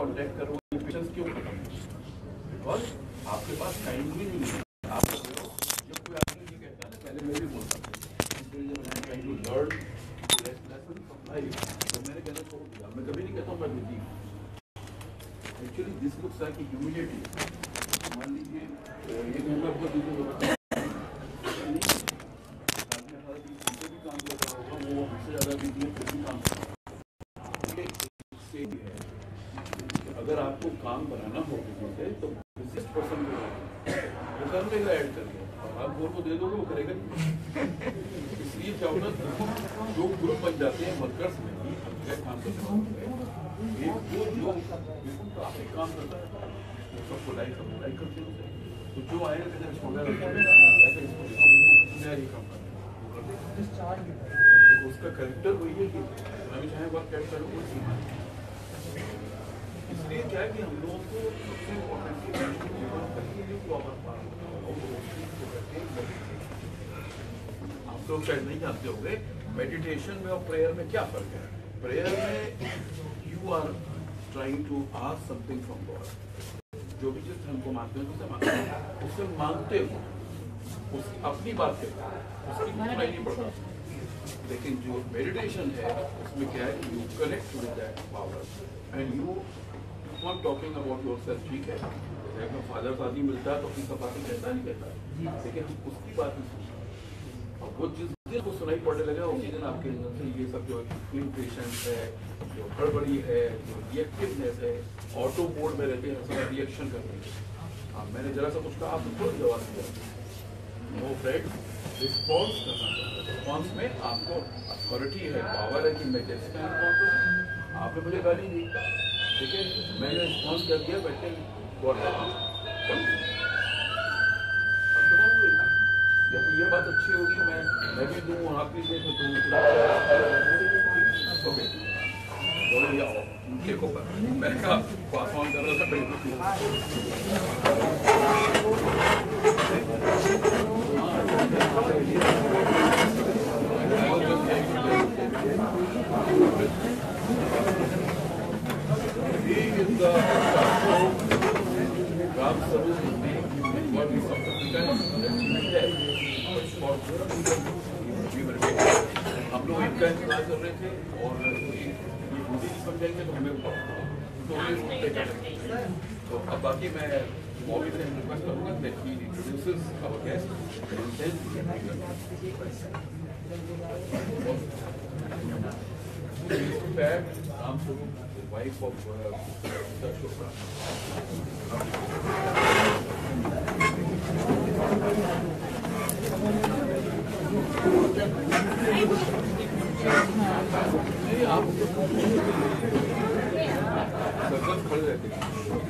Contact करो, ये patience क्यों खत्म है? और आपके पास टाइम भी नहीं है। आप जब कोई आदमी ये कहता है ना, पहले मैं भी बोलता था तो मैंने कहना छोड़ दिया, मैं कभी नहीं कहता हूँ मैं busy. Actually this looks like humility. मान लीजिए ये मैं आपको दूसरी भी काम कर रहा होगा, वो हमसे ज़्यादा बिजी है, फिर भी काम कर रहा है। अगर आपको काम बनाना हो किसी से तो बिजनेस पर्सन को वो कर लेगा, ऐड करके, और आप वो को दे दोगे वो करेगा। इसलिए क्या होगा, जो ग्रुप बन जाते हैं वर्कर्स में भी काम करते हैं, एक वो जो काफी काम करता है सबको लाइक करते हैं, तो जो आएगा कहते हैं छोड़ा उसका करेक्टर वही है कि मैं चाहे वर्क कैट करूँ वो सीमा है। इसलिए क्या है कि हम लोगों को सबसे इम्पोर्टेंट आप लोग शायद नहीं जानते होंगे मेडिटेशन में और प्रेयर में क्या फर्क है। प्रेयर में you are trying to ask something from God, जो भी जिस धर्म को मानते हैं उससे मांगते हो, अपनी बात कहते हो, उसकी सुनाई नहीं पड़ता। लेकिन जो मेडिटेशन है उसमें क्या है, you connect with that power and you not talking about yourself. ठीक है, अगर फादर शादी मिलता है तो अपनी सफाई कहता नहीं कहता, लेकिन हम उसकी बात नहीं सुनते। और वो जिस दिन को सुनाई पड़ने लगा उसी दिन आपके अंदर से ये सब जो इम्पेशेंस है, जो हड़बड़ी है, जो रिएक्टिवनेस है, ऑटो मोड में रहते हैं, सब रिएक्शन करते हैं। हाँ, मैंने जरा सा कुछ कहा, आपने तुरंत जवाब दिया। नो फ्रेंड, रिस्पॉन्स करना चाहिए। रिस्पॉन्स में आपको अथॉरिटी है, पावर है कि मैं जैसे आपने मुझे गाली दी, ठीक है, मैंने रिस्पॉन्स कर दिया, बैठे या फिर ये बात अच्छी होगी, मैं भी दूँ, आप भी दें, तो ओके बोले आओ देखो, मैंने कहा पास ऑन कर रहा था हम लोग इनका इंतजार कर रहे थे और ये हिंदी बन जाएंगे तो हमें तो अब बाकी मैं मौके से रिक्वेस्ट करूँगा that he introduces our guest Ram Swaroop, wife of Chopra. नहीं आप सर्कल खड़े रहते हैं।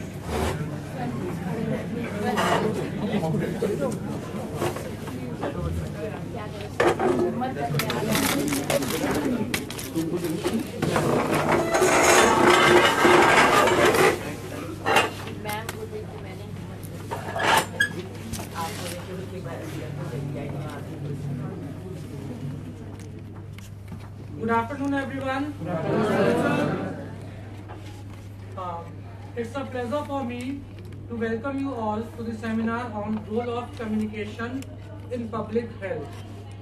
Good afternoon, everyone. It's a pleasure for me to welcome you all to the seminar on role of communication in public health.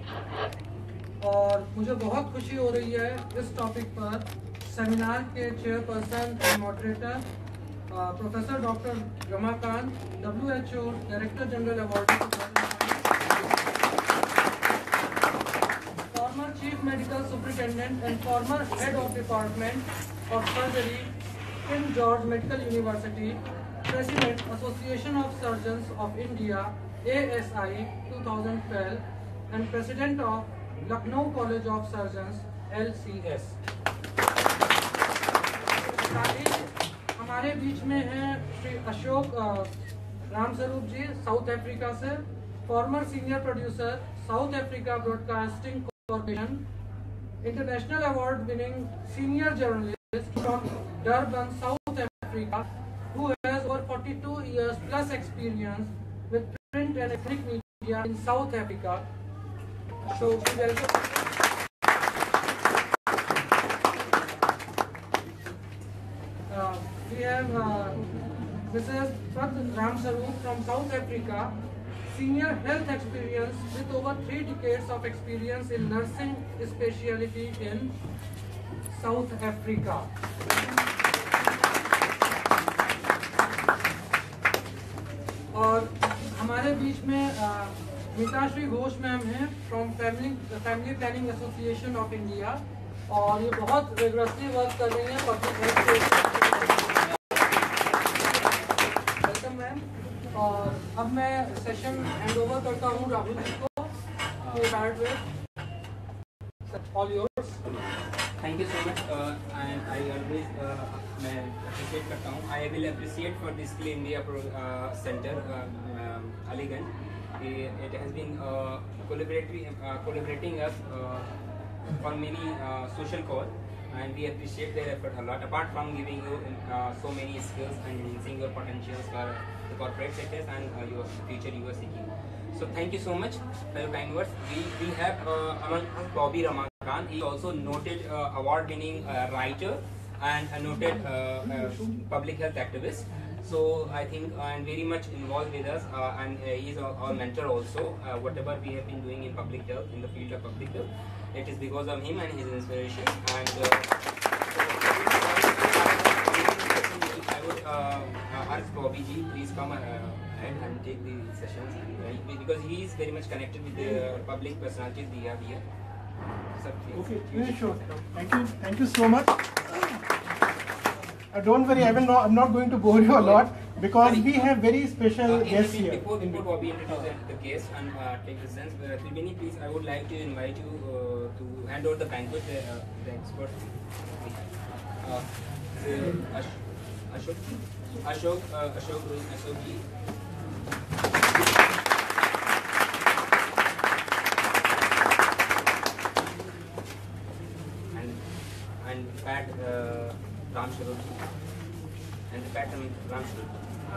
और मुझे बहुत खुशी हो रही है इस टॉपिक पर सेमिनार के chairperson and moderator professor doctor Ramakant, WHO director general award, Chief Medical Superintendent and former Head of Department of Surgery in George Medical University, President Association of Surgeons of India ASI 2012 and President of Lucknow College of Surgeons LCS. हमारे बीच में हैं Shri Ashok Ramswaroop ji, South Africa से, former senior producer South Africa broadcasting Corporation, international award winning senior journalist from Durban, South Africa, who has over 42 years plus experience with print and electronic media in South Africa. So we welcome. We we have Mrs. Pad Ramsaroop from South Africa, senior health experience with over 3 decades of experience in nursing specialty in South Africa. और हमारे बीच में Meetashree Ghosh ma'am हैं from family planning association of India, और ये बहुत rigorously work कर रही हैं पब्लिक हेल्थ के। Welcome ma'am. और अब मैं सेशन हैंड ओवर करता हूँ राहुल जी को। All yours. Thank you so much and I always मैं अप्रिशिएट करता हूँ। I will appreciate for this skill India centre Aliganj. It has been collaborating us for many social cause, and we appreciate their effort a lot. Apart from giving you so many skills and enhancing your potentials for the corporate sectors and your future you are seeking. So thank you so much for your kind words. We have among us Bobby Ramakant. He is also noted award-winning writer and a noted public health activist. So I think and very much involved with us, and he is our mentor also. Whatever we have been doing in public health, in the field of public health, it is because of him and his inspiration. And I would ask Bobby ji, please come ahead and take the sessions, because he is very much connected with the public personalities we have here. Sir, please. Okay, yeah, sure. Thank you so much. Don't worry, I'm not going to bore you a lot, because we have very special guests here. Before Bobby introduces the guest and take the sense, Tribini, please, I would like to invite you to hand over the banquet, the expert we have. Ashok ji. And Pat Ramsaroop ji. And Pat Ramsaroop.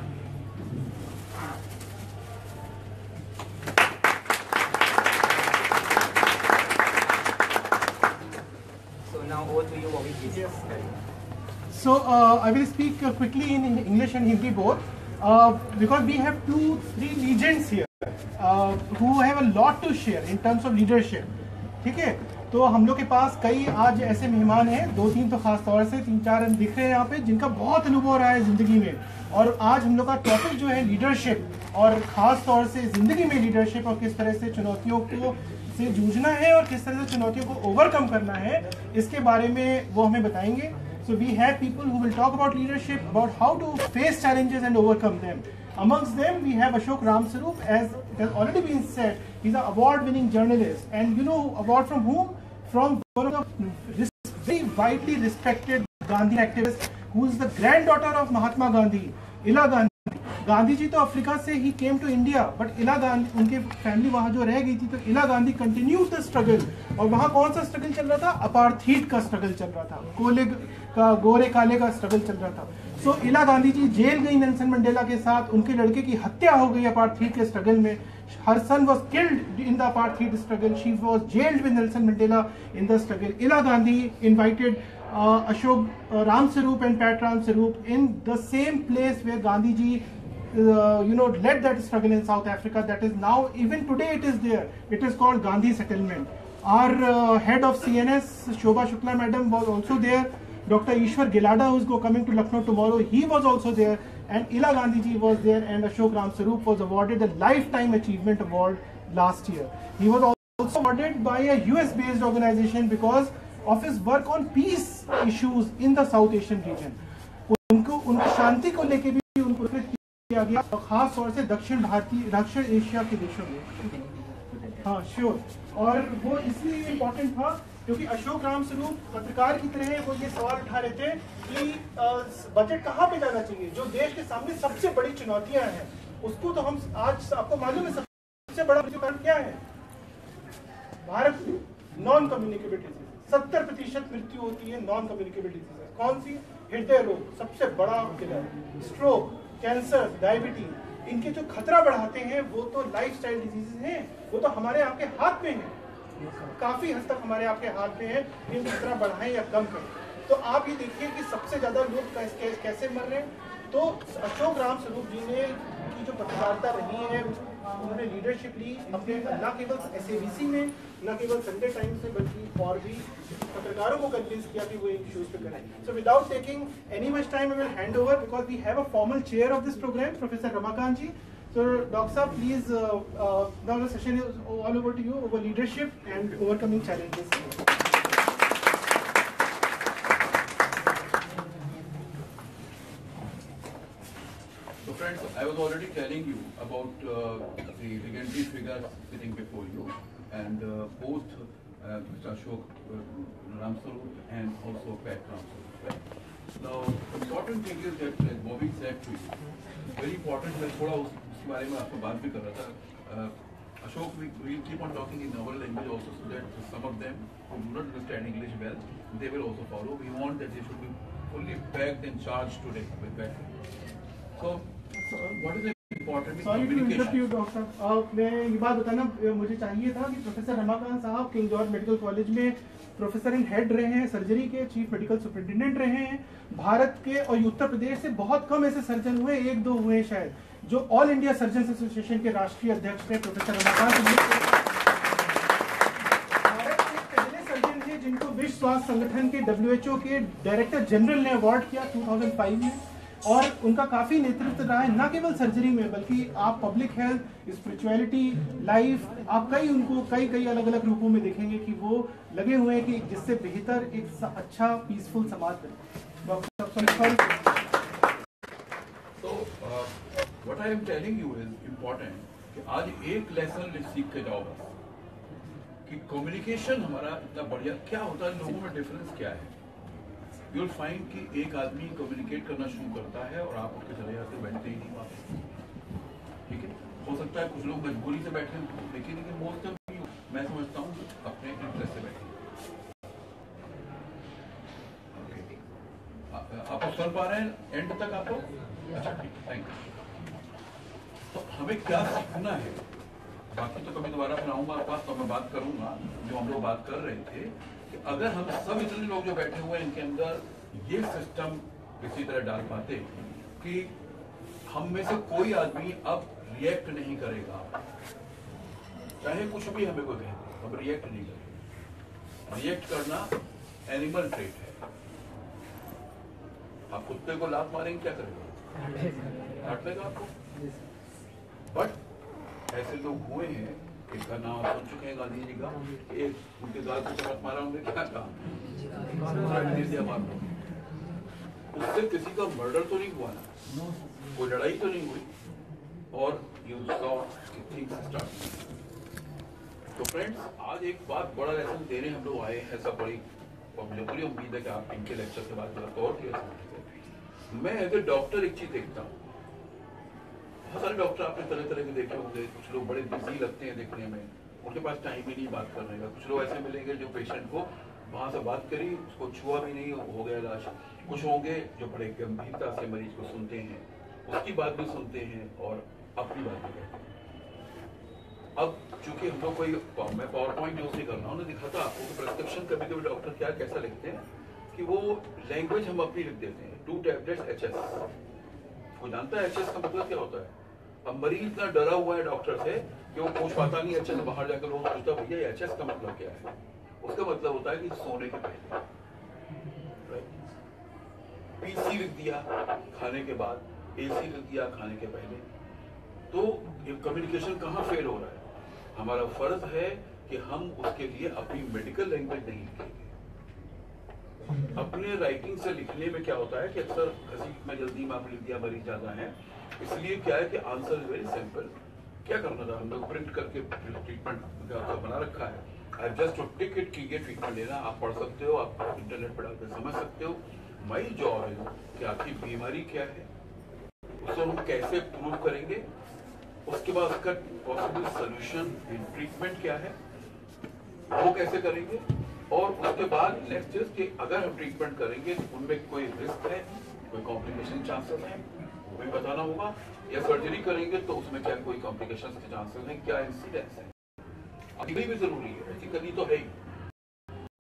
So now over to you, Bobby, please. Yes. So I will speak quickly in English and Hindi both, because we have 2-3 legends here who have a lot to share in terms of leadership. ठीक है, तो हम लोग के पास कई आज ऐसे मेहमान हैं, 2-3 तो खास तौर से 3-4 दिख रहे हैं यहाँ पे, जिनका बहुत अनुभव रहा है ज़िंदगी में। और आज हम लोग का टॉपिक जो है लीडरशिप, और ख़ास तौर से ज़िंदगी में लीडरशिप, और किस तरह से चुनौतियों को से जूझना है और किस तरह से चुनौतियों को ओवरकम करना है, इसके बारे में वो हमें बताएंगे। So we have people who will talk about leadership, about how to face challenges and overcome them. Amongst them, we have Ashok Ramsaroop, as it has already been said. He's an award-winning journalist, and you know award from whom? From one of the very widely respected Gandhi activists, who is the granddaughter of Mahatma Gandhi, Ila Gandhi. Gandhi ji तो Africa से ही came to India, but Ila Gandhi, उनके family वहाँ जो रह गई थी, तो इला गांधी कंटिन्यूड द स्ट्रगल। और वहाँ कौन सा स्ट्रगल चल रहा था? अपार्थीड का स्ट्रगल चल रहा था, कोले का, गोरे काले का स्ट्रगल चल रहा था। सो इला गांधी जी जेल गई नेल्सन मंडेला के साथ, उनके लड़के की हत्या हो गई अपार्थीड के स्ट्रगल में। Her son was killed in the apartheid struggle. She was jailed with Nelson Mandela in the struggle. Ila Gandhi invited Ashok Ramsaroop and Pat Ramsaroop in the same place where Gandhi ji led that struggle in South Africa. That is now, even today it is there. It is called Gandhi Settlement. Our head of CNS, Shobha Shukla madam, was also there. Dr. Ishwar Gilada, who is coming to Lucknow tomorrow, he was also there. And Ila Gandhi ji was there, and Ashok Ramsaroop was awarded a Lifetime Achievement Award last year. He was also awarded by a US-based organization because of his work on peace issues in the South Asian region. उनको शांति को लेके भी उनको पुरस्कृत किया गया, खास तौर से दक्षिण एशिया के देशों में। हाँ श्योर, और वो इसलिए इम्पोर्टेंट था क्योंकि अशोक रामसरूप पत्रकार की तरह वो ये सवाल उठा रहे थे कि बजट कहाँ पे जाना चाहिए, जो देश के सामने सबसे बड़ी चुनौतियां हैं उसको तो हम आज आपको मालूम है सबसे बड़ा कारण क्या है? भारत में नॉन कम्युनिकेबल डिजीज 70% मृत्यु होती है नॉन कम्युनिकेबल डिजीज। कौन सी? हृदय रोग सबसे बड़ा किलर, स्ट्रोक, कैंसर, डायबिटीज। इनके जो खतरा बढ़ाते हैं वो तो लाइफस्टाइल डिजीजेस हैं, वो तो हमारे आपके हाथ में है, काफी हद तक हमारे आपके हाथ में है इन खतरा बढ़ाएं या कम करें। तो आप ये देखिए कि सबसे ज़्यादा लोग कैसे मर रहे हैं। तो अशोक राम स्वरूप जी ने की जो पत्रकारिता रही है, उन्होंने लीडरशिप ली अपने, न केवल SABC में, न केवल संडे टाइम्स में, बल्कि और भी पत्रकारों को कन्विंस किया कि वो इन इश्यूज पे करें। So without taking any much time I will hand over, because we have a formal chair of this programme, professor Ramakant ji. So, Dr. Saab, please, now the session is all over to you, over leadership and overcoming challenges. So friends, I was already telling you about the legendary figures sitting before you, and both Mr. Ashok Ramsarup and also Pat Ramsarup. Right? Now, important thing is that, as Bobby said to you, very important. मैं थोड़ा उसके बारे में आपको बात भी कर रहा था. Ashok, we keep on talking in our language also, so that some of them who do not understand English well, they will also follow. We want that they should be fully packed and charged today with that. So, what is important? Sorry to interrupt you, Dr. Saab. मैं ये बात बताना मुझे चाहिए था कि professor Ramakant साहब King George medical college में प्रोफेसर इन हेड रहे हैं, सर्जरी के चीफ मेडिकल सुपरिटेंडेंट रहे हैं। भारत के और उत्तर प्रदेश से बहुत कम ऐसे सर्जन हुए, 1-2 हुए शायद, जो ऑल इंडिया सर्जन एसोसिएशन के राष्ट्रीय अध्यक्ष थे। प्रोफेसर रमाकांत भारत के पहले सर्जन थे जिनको विश्व स्वास्थ्य संगठन के WHO के डायरेक्टर जनरल ने अवार्ड किया 2005 में, और उनका काफी नेतृत्व रहा है, न केवल सर्जरी में बल्कि आप पब्लिक हेल्थ, स्पिरिचुअलिटी, लाइफ, आप उनको कई अलग अलग रूपों में देखेंगे कि वो लगे हुए हैं कि जिससे बेहतर एक अच्छा पीसफुल समाज बने। So what I am telling you is important कि आज एक लेसन सीख के जाओ बस, कि कम्युनिकेशन हमारा इतना बढ़िया क्या होता है, लोगों में डिफरेंस क्या है। यू विल फाइंड कि एक आदमी कम्युनिकेट करना शुरू करता है और आप उसके चले जाते बैठते ही नहीं वापस। ठीक है, हो सकता है कुछ लोग मजबूरी से बैठे, लेकिन मोस्ट ऑफ यू मैं समझता हूँ अपने इंटरेस्ट से बैठे। आप सुन पा रहे हैं एंड तक आपको? अच्छा ठीक, थैंक यू। तो हमें क्या सीखना है, बाकी तो कभी दोबारा फिर आऊंगा आपके पास तो मैं बात करूंगा जो हम लोग बात कर रहे थे, कि अगर हम सब इतने लोग जो बैठे हुए हैं इनके अंदर ये सिस्टम किसी तरह डाल पाते कि हम में से कोई आदमी अब रिएक्ट नहीं करेगा, चाहे कुछ भी हमें कोई कहे, अब रिएक्ट नहीं करेगा। रिएक्ट करना एनिमल ट्रेट है। आप कुत्ते को लात मारेंगे क्या करेगा? काट लेगा आपको। बट ऐसे लोग हुए हैं, एक का नाम आप सुन चुके हैं गांधी जी का, एक उनके गाल को चमक मारा, उन्होंने क्या कहा? उससे किसी का मर्डर तो नहीं हुआ ना, कोई लड़ाई तो नहीं हुई, और यू सॉ थिंग्स स्टार्ट। तो फ्रेंड्स, आज एक बात बड़ा लेसन देने हम लोग आए हैं, सब बड़ी मुझे उम्मीद है कि आप इनके लेक्चर के बाद जरा गौर किया। मैं एज ए डॉक्टर एक चीज देखता हूँ, बहुत सारे डॉक्टर आपने तरह तरह के देखे होंगे, कुछ लोग बड़े बिजी लगते हैं देखने में, उनके पास टाइम ही नहीं बात करने का। कुछ लोग ऐसे मिलेंगे जो पेशेंट को वहां से बात करी, उसको छुआ भी नहीं, हो गया इलाज। कुछ होंगे जो बड़े गंभीरता से मरीज को सुनते हैं, उसकी बात भी सुनते हैं और अपनी बात भी कहते हैं। अब चूंकि हम लोग कोई मैं पावर पॉइंट यूज नहीं कर रहा हूँ, उन्हें दिखाता आपको प्रिस्क्रिप्शन कभी कभी डॉक्टर क्या कैसा लिखते हैं कि वो लैंग्वेज हम अपनी लिख देते हैं, 2 टैबलेट्स HS। वो जानता है HS का मतलब क्या होता है। अब मरीज इतना डरा हुआ है डॉक्टर से कि वो पूछ पाता नहीं, अच्छा से बाहर जाकर वो पूछता भैया HS का मतलब क्या है। उसका मतलब होता है कि सोने के पहले। PC लिख दिया खाने के बाद, AC लिख दिया खाने के पहले। तो ये कम्युनिकेशन कहाँ फेल हो रहा है। हमारा फर्ज है कि हम उसके लिए अपनी मेडिकल लैंग्वेज नहीं लिखेंगे। अपने राइटिंग से लिखने में क्या होता है कि अक्सर किसी में जल्दी में आपने लिख दिया, मरीज ज्यादा है, इसलिए क्या है कि आंसर इज वेरी सिंपल। क्या करना था, हम लोग प्रिंट करके ट्रीटमेंट बना रखा है। I just to tick it की ट्रीटमेंट लेना, आप पढ़ सकते हो, आप इंटरनेट पर डालकर समझ सकते हो। माई जॉब है कि आपकी बीमारी क्या है, उसको हम कैसे प्रूव करेंगे, उसके बाद उसका पॉसिबल सोल्यूशन इन ट्रीटमेंट क्या है, वो कैसे करेंगे, और उसके बाद नेक्स्ट इज कि अगर हम ट्रीटमेंट करेंगे तो उनमें कोई रिस्क है, कोई कॉम्प्लिकेशन चांसेस है, वो भी बताना होगा, या सर्जरी करेंगे तो उसमें क्या कोई कॉम्प्लिकेशन के चांसेस हैं, क्या इंसिडेंस है। अभी भी जरूरी है, बेसिकली तो है ही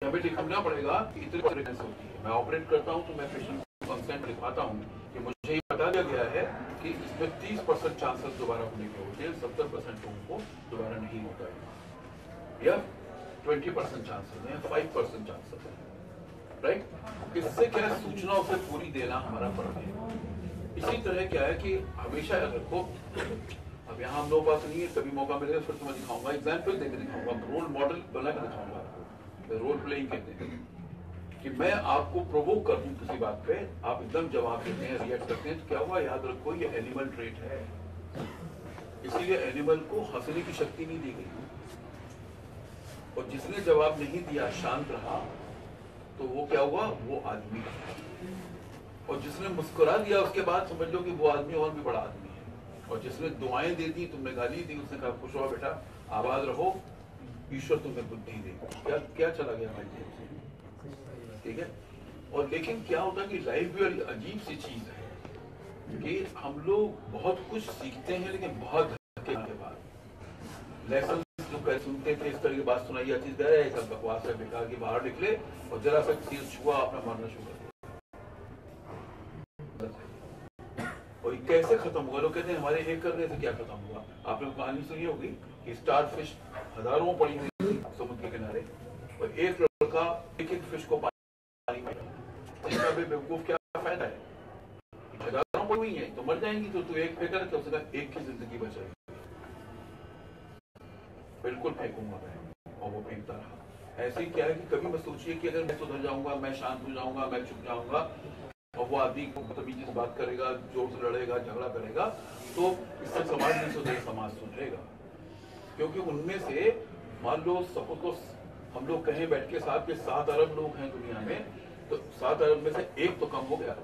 हमें लिखना पड़ेगा कि इतनी फ्रीक्वेंसी होती है। मैं ऑपरेट करता हूँ तो मैं पेशेंट को कंसेंट लिखवाता हूँ कि मुझे ये बता दिया गया है कि इसमें 30% चांसेस दोबारा होने के होते हैं, 70% लोगों को दोबारा नहीं होता है, या 20% चांसेस है, 5% चांसेस है, राइट। इससे क्या है, सूचना उसे पूरी देना हमारा फर्ज है। इसी तरह क्या है कि हमेशा रखो, अब यहाँ हम लोगों के पास नहीं है, कभी मौका मिलेगा फिर तुम्हें दिखाऊंगा, एग्जाम्पल देकर दिखाऊंगा, रोल मॉडल बना कर दिखाऊंगा आपको। रोल प्लेइंग कहते हैं कि मैं आपको प्रोवोक कर दूं किसी बात पे, आप एकदम जवाब देते हैं, रिएक्ट करते हैं, तो क्या हुआ, याद रखो ये एनिमल ट्रेट है, इसीलिए एनिमल को हंसने की शक्ति नहीं दी गई। और जिसने जवाब नहीं दिया, शांत रहा, तो वो क्या हुआ, वो आदमी। और जिसने मुस्कुरा दिया उसके बाद समझ लो कि वो आदमी और भी बड़ा आदमी है। और जिसने दुआएं दे दी, तुमने गाली दी, उसने कहा खुश रहो बेटा, आबाद रहो, ईश्वर तुम्हें बुद्धि दे। क्या क्या चला गया भाई जी, ठीक है। और लेकिन क्या होता है कि लाइफ भी बड़ी अजीब सी चीज है कि हम लोग बहुत कुछ सीखते हैं, लेकिन बहुत धक्के के बाद लेसन जो कह सुनते थे, इस तरह की बात सुनाई जाती है, सब बकवास है, बेकार की, बाहर निकले और जरा सा चीज छुआ, अपना मारना शुरू कर दिया। और कैसे खत्म हुआ, लोग कहते हैं हमारे एक करने से क्या खत्म हुआ। आपने कहानी सुनी होगी कि स्टार फिश हजारों पड़ी हुई थी समुद्र के किनारे, और एक लड़का एक एक फिश को पानी में, इसका भी बेवकूफ क्या फायदा है, हजारों पड़ी हुई है तो मर जाएंगी, तो तू एक फेंका तो उसका एक की जिंदगी बचाएगी। बिल्कुल फेंकूंगा मैं, और वो फेंकता रहा। ऐसे ही क्या है कि कभी मैं सोचिए कि अगर मैं सुधर जाऊंगा, मैं शांत हो जाऊंगा, मैं चुप जाऊंगा, और वो आदमी को बदतमीजी से बात करेगा, जोर से लड़ेगा, झगड़ा करेगा, तो इससे समाज नहीं सुधरेगा, समाज सुधरेगा। क्योंकि उनमें से मान लो सपोज तो हम लोग कहें बैठ के साथ के 7 अरब लोग हैं दुनिया में, तो 7 अरब में से एक तो कम हो गया,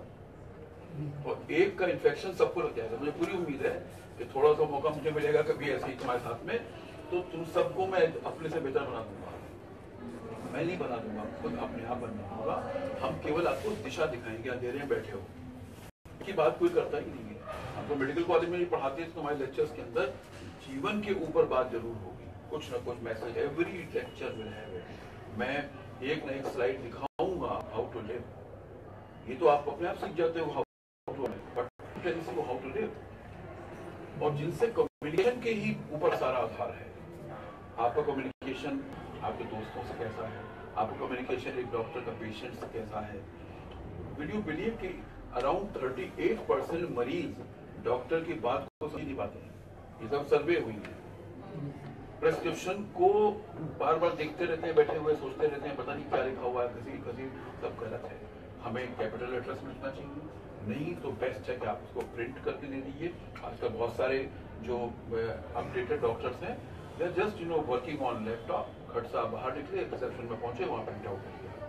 और एक का इन्फेक्शन सबको लग जाएगा। मुझे पूरी उम्मीद है कि थोड़ा सा मौका मुझे मिलेगा कभी ऐसे ही तुम्हारे साथ में, तो तुम सबको मैं अपने से बेहतर बना दूंगा। मैं नहीं बना दूंगा, खुद अपने आप बनना होगा। हम केवल आपको दिशा दिखाएंगे, अंधेरे में बैठे हो की बात कोई करता ही नहीं है। हम तो मेडिकल कॉलेज में ही पढ़ाते हैं, तो हमारे लेक्चर्स के अंदर जीवन के ऊपर बात जरूर होगी, कुछ ना कुछ मैसेज एवरी लेक्चर में है। मैं एक ना एक स्लाइड दिखाऊंगा हाउ टू लिव, ये तो आप अपने आप सीख जाते हो how to live, but how to live. और जिनसे कम्युनिकेशन के ही ऊपर सारा आधार है। आपका कम्युनिकेशन आपके दोस्तों से कैसा है, आपका कम्युनिकेशन एक डॉक्टर का पेशेंट से कैसा है। विल यू बिलीव कि अराउंड 38% मरीज डॉक्टर की बात को समझ नहीं पाते हैं। ये सब सर्वे हुई है। प्रेस्क्रिप्शन को बार बार देखते रहते हैं, बैठे हुए सोचते रहते हैं, पता नहीं क्या लिखा हुआ है, किसी सब गलत है। हमें कैपिटल लेटर्स में लिखना चाहिए, नहीं तो बेस्ट है कि आप उसको प्रिंट करके दे दीजिए। आजकल बहुत सारे जो अपडेटेड डॉक्टर्स हैं, they just working on laptop, खट साहब बाहर निकले, रिसेप्शन में पहुंचे, वहां प्रिंट आउट कर दिया।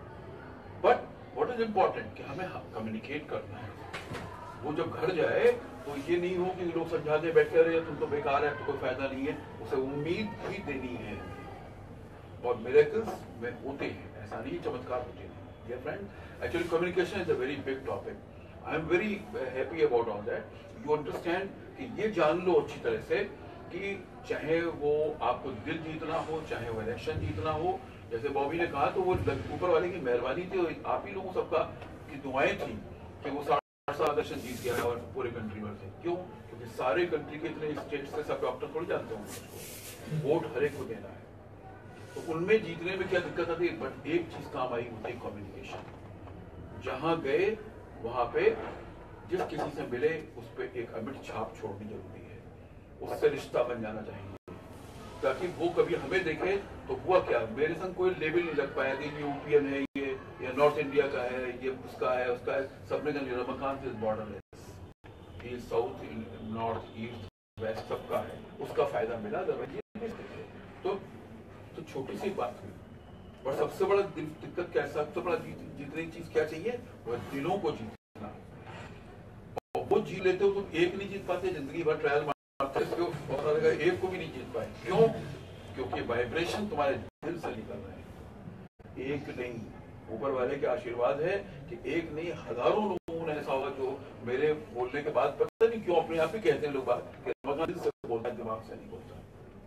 बट व्हाट इज इम्पोर्टेंट कि हमें कम्युनिकेट करना है। वो जब घर जाए तो ये नहीं हो कि लोग समझा दे बैठे रहे, तुम तो बेकार है, तो कोई फायदा नहीं है। उसे उम्मीद भी देनी है, और मिरेकल्स में होते हैं, ऐसा नहीं चमत्कार होते हैं। Dear friend, actually communication is a very big topic. I am very happy about all that. You understand कि ये जान लो अच्छी तरह से कि चाहे वो आपको दिल जीतना हो, चाहे वो इलेक्शन जीतना हो, जैसे बॉबी ने कहा, तो वो ऊपर वाले की मेहरबानी थी और आप ही लोगों सबका की दुआएं थी कि वो 60 इलेक्शन जीत गया है, और पूरे कंट्री भर से। क्यों? क्योंकि सारे कंट्री के इतने स्टेट से सब डॉक्टर थोड़ी जानते होंगे, वोट हर एक को देना है। तो उनमें जीतने में क्या दिक्कत आती है, बट एक चीज काम आई होती है, कम्युनिकेशन। जहां गए वहां पे जिस किसी से मिले उस पर एक अमिट छाप छोड़नी जरूरी है, उससे रिश्ता बन जाना चाहिए, ताकि वो कभी हमें देखे तो हुआ क्या, मेरे संग कोई लेबल नहीं लग पाया कि ये यूपीएन है, ये या नॉर्थ इंडिया का है, ये उसका है, उसका है। सबने कहा रमाकांत इज बॉर्डरलेस, ये साउथ नॉर्थ ईस्ट वेस्ट सबका है, उसका फायदा मिला। तो छोटी सी बात हुई, और सबसे बड़ा दिक्कत क्या है, सबसे बड़ा जितनी चीज क्या चाहिए, वो दिलों को जीतना। और वो जीत लेते हो तुम, एक नहीं जीत पाते, जिंदगी भर ट्रायल मारते हो, एक को भी नहीं जीत पाए। क्यों? क्योंकि वाइब्रेशन तुम्हारे दिल से निकल रहा है। एक नहीं, ऊपर वाले के आशीर्वाद है कि एक नहीं, हजारों लोगों ने ऐसा होगा जो मेरे बोलने के बाद पता नहीं क्यों अपने आप ही कहते हैं लोग बात, दिल से बोलता है, दिमाग से नहीं बोलता।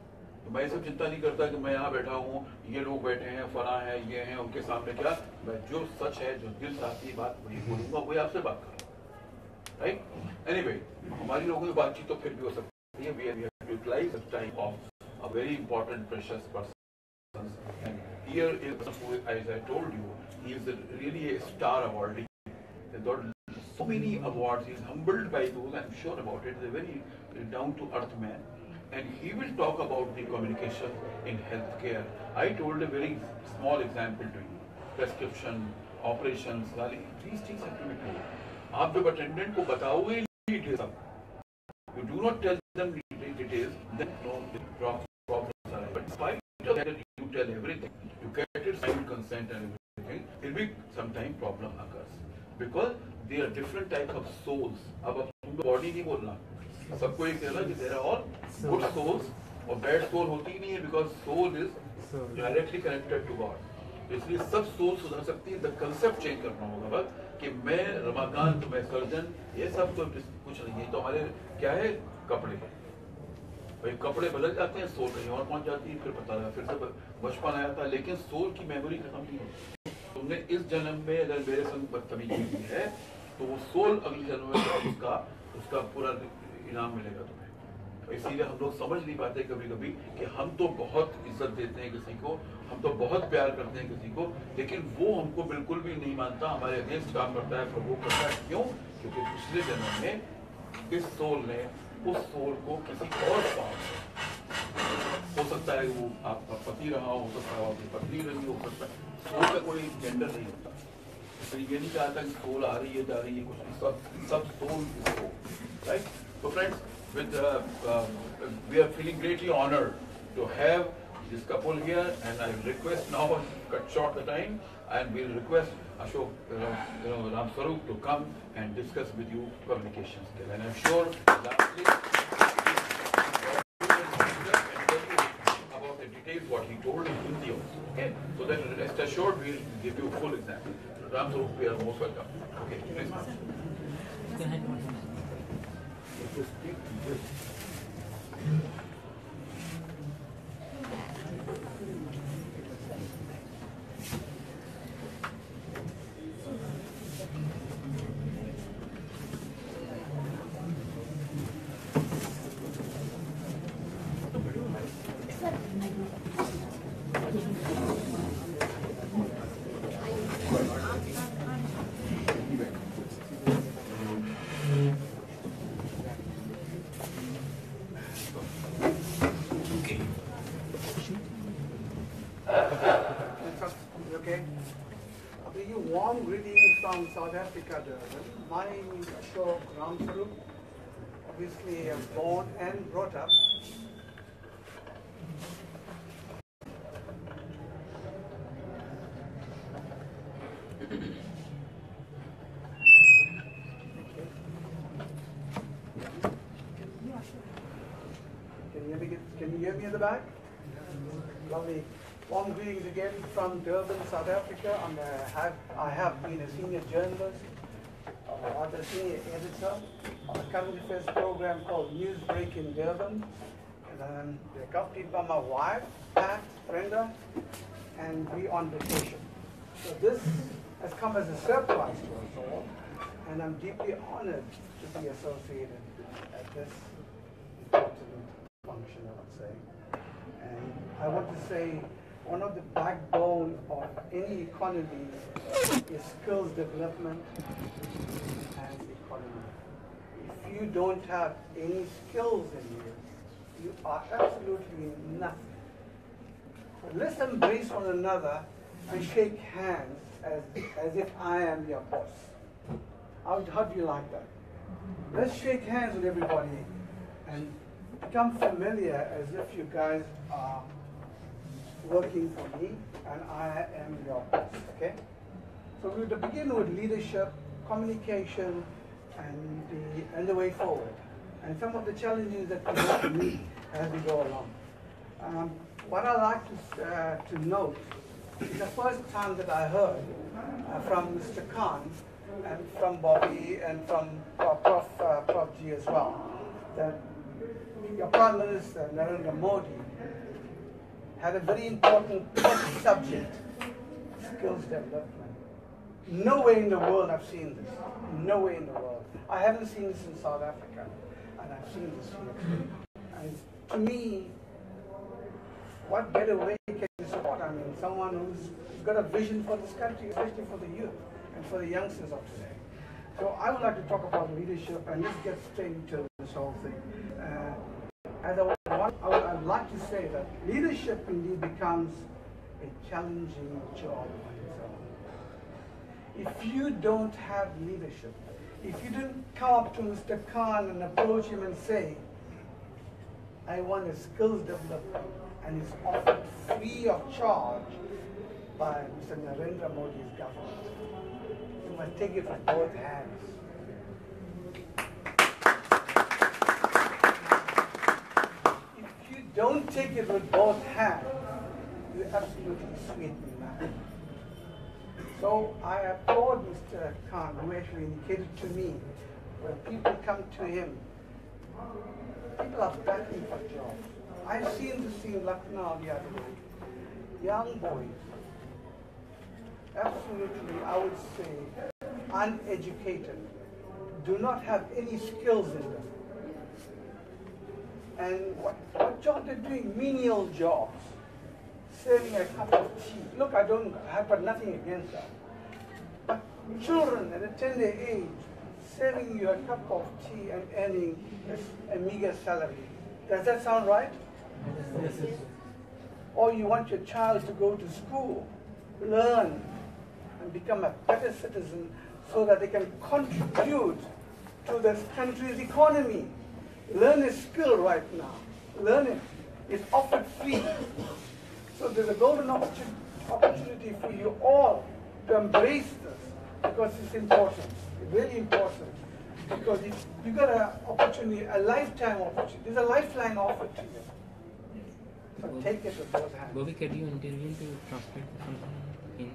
तो मैं सब चिंता नहीं करता कि मैं यहाँ बैठा हूँ, ये लोग बैठे हैं, फला हैं, ये हैं, उनके सामने क्या, मैं जो सच है, जो दिल चाहती बात वही बोलूंगा, वही आपसे बात करूँगा, राइट? एनीवे, हमारी लोगों की बातचीत तो फिर भी हो सकती है. We have to utilize the time of a very important, precious person. And here is, as I told you, he is really a star awardee. He got so many awards. He is humbled by those. I'm sure about it. He's a very down-to-earth man, and he will talk about the communication in healthcare. I told a very small example to you: prescription, operations, these things have to be told. आप जब attendant को बताओगे details, you do not tell them details, then no problems arise. But in spite of that, you tell everything. You get it signed consent and everything. It will be sometime problem occurs because there are different types of souls. अब तुम body नहीं बोलना, सबको एक कहना कि there are all good souls और bad soul होती ही नहीं है, because soul is directly connected to God. इसलिए सब सोल सुधर सकती है. द कंसेप्ट चेंज करना होगा बस कि मैं रमाकांत, मैं सर्जन, ये सब तो कुछ नहीं है. तो हमारे क्या है, कपड़े भाई, कपड़े बदल जाते हैं, सोल कहीं और पहुंच जाती है, फिर पता लगा फिर से बचपन आया था, लेकिन सोल की मेमोरी खत्म नहीं होती. तुमने इस जन्म में अगर मेरे संग बदतमीजी की है तो वो सोल अगले जन्म में उसका पूरा इनाम मिलेगा तुम्हें. इसीलिए हम लोग समझ नहीं पाते कभी कभी कि हम तो बहुत इज्जत देते हैं किसी को, हम तो बहुत प्यार करते हैं किसी को, लेकिन वो हमको बिल्कुल भी नहीं मानता, हमारे अगेंस्ट काम करता है, प्रवोक करता है. क्यों? क्योंकि पिछले जन्म में इस सोल ने उस सोल को किसी और हो सकता है वो आपका पति रहा हो सकता है आपकी पत्नी रही, हो सकता है. सोल का कोई जेंडर नहीं होता. तो ये नहीं कहा था कि सोल आ रही है जा रही है, कुछ नहीं, सब soul is soul, right? So friends, we are feeling greatly honored to have this couple here, and I request now, cut short the time, and we'll request Ashok Ram Sarup to come and discuss with you communication skill. And I'm sure lastly, about the details what he told in Hindi also. Okay, so that rest assured we'll give you full example. Ram Sarup, we are most welcome. Okay, please. Warm greetings from South Africa, Durban. My name is Ashok Ram Sarup. Obviously, I was born and brought up. Can you hear me in the back? Lovely. Warm greetings again from Durban, South Africa. I have been a senior journalist, or the senior editor of a current affairs program called Newsbreak in Durban. And I'm accompanied by my wife, Pat, Brenda, and we on vacation. So this has come as a surprise to us all, and I'm deeply honored to be associated at this important function, I would say. And I want to say, one of the backbone of any economy is skills development and economy. If you don't have any skills in you, you are absolutely nothing. So let's embrace one another and shake hands as if I am your boss. How do you like that? Let's shake hands with everybody and become familiar as if you guys are working for me and I am your boss, okay? So we will begin with leadership, communication, and the way forward, and some of the challenges that we have to meet as we go along. What I like to note is the first time that I heard from Mr. Khan and from Bobby and from Prof G as well, that your Prime Minister, Narendra Modi, had a very important subject, skills development. Nowhere in the world I've seen this. Nowhere in the world. I haven't seen this in South Africa, and I've seen this here. And to me, what better way can you support? I mean, someone who's got a vision for this country, especially for the youth and for the youngsters of today. So I would like to talk about leadership, and let's get straight into this whole thing. I'd like to say that leadership indeed becomes a challenging job on its own. If you don't have leadership, if you didn't come up to Mr. Khan and approach him and say, I want a skills development, and it's offered free of charge by Mr. Narendra Modi's government, you must take it with both hands. If you don't take it with both hands, you absolutely sweet me mad. So I applaud Mr. Khan, who actually indicated to me, when people come to him, people are battling for jobs. I've seen this in Lucknow the other day. Young boys, absolutely, I would say, uneducated, do not have any skills in them. And what job they're doing? Menial jobs. Serving a cup of tea. Look, I've got nothing against that. But children at a tender age, serving you a cup of tea and earning a meager salary. Does that sound right? Yes. Or you want your child to go to school, learn, and become a better citizen so that they can contribute to this country's economy. Learn a skill right now. Learn it. It's offered free. So there's a golden opportunity for you all to embrace this, because it's important. It's really important. Because you've got an opportunity, a lifetime opportunity. There's a lifeline offered to you. So take it with both hands. Bobby, can you intervene to translate something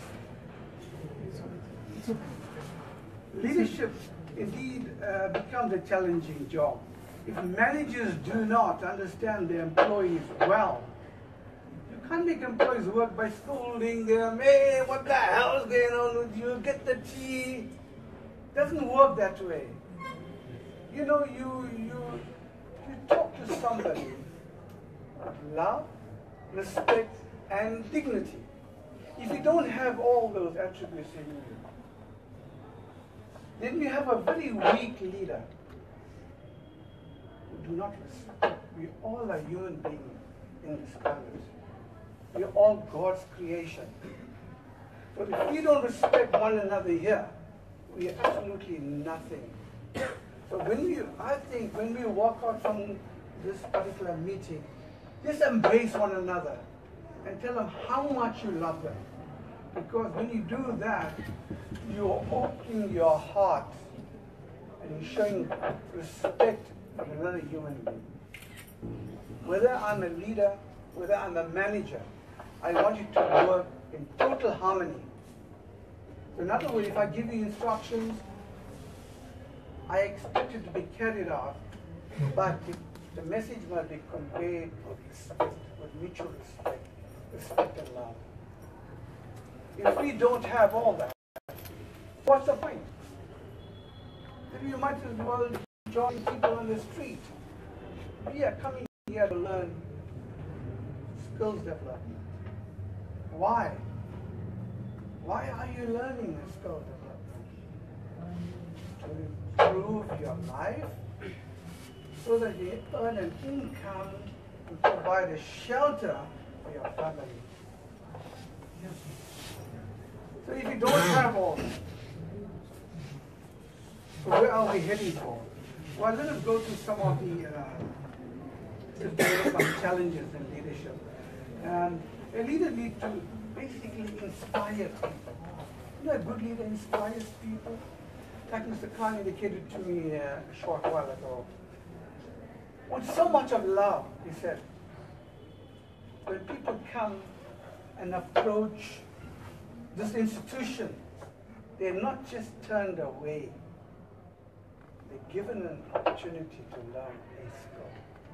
in? So, leadership indeed becomes a challenging job. If managers do not understand their employees well, you can't make employees work by scolding them. Hey, what the hell is going on with you? Get the tea. It doesn't work that way. You know, you talk to somebody with love, respect, and dignity. If you don't have all those attributes in you, then you have a very weak leader who do not respect. We all are human beings in this planet. We are all God's creation. So if we don't respect one another here, we are absolutely nothing. So I think when we walk out from this particular meeting, just embrace one another and tell them how much you love them. Because when you do that, you're opening your heart and you're showing respect for another human being. Whether I'm a leader, whether I'm a manager, I want you to work in total harmony. So in other words, if I give you instructions, I expect it to be carried out, but the message must be conveyed with respect, with mutual respect and love. If we don't have all that, what's the point? Then you might as well join people on the street. We are coming here to learn skills development. Why? Why are you learning the skills development? To improve your life, so that you earn an income and provide a shelter for your family. So if you don't have all that, so where are we heading for? Well, let us go to some of the challenges in leadership. A leader needs to basically inspire people. You know, a good leader inspires people. Like Mr. Khan indicated to me a short while ago. With so much of love, he said, when people come and approach this institution, they're not just turned away. They're given an opportunity to learn a skill.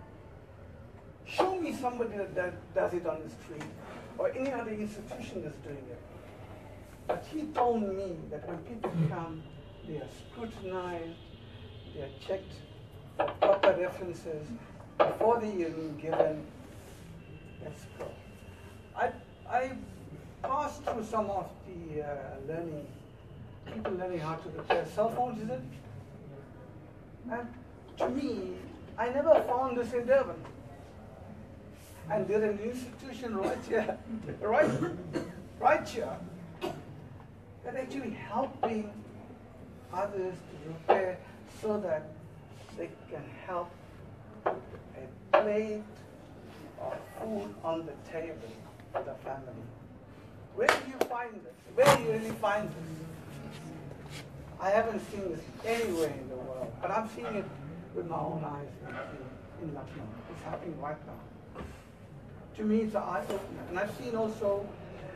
Show me somebody that does it on the street or any other institution that's doing it. But he told me that when people come, they are scrutinized, they are checked for proper references before they even given a score. I passed through some of the people learning how to repair cell phones, is it? And to me, I never found this in Durban. And there's an institution right here, right here, that actually helping others to repair so that they can help a plate of food on the table for the family. Where do you find this? Where do you really find this? I haven't seen this anywhere in the world, but I'm seeing it with my own eyes in Lucknow. It's happening right now. To me, it's an eye-opener. And I've seen also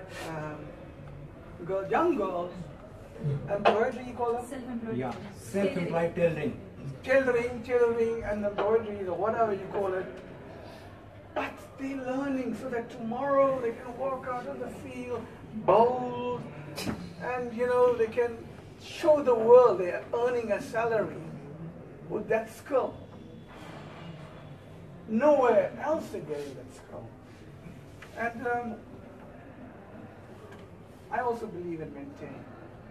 young girls, embroidery, you call them? Self-employed. Yeah, self-employed tailoring. Tailoring and embroidery or whatever you call it. But they're learning so that tomorrow they can walk out on the field bold and they can show the world they are earning a salary with that skill. Nowhere else they're getting that skill. And I also believe in maintaining.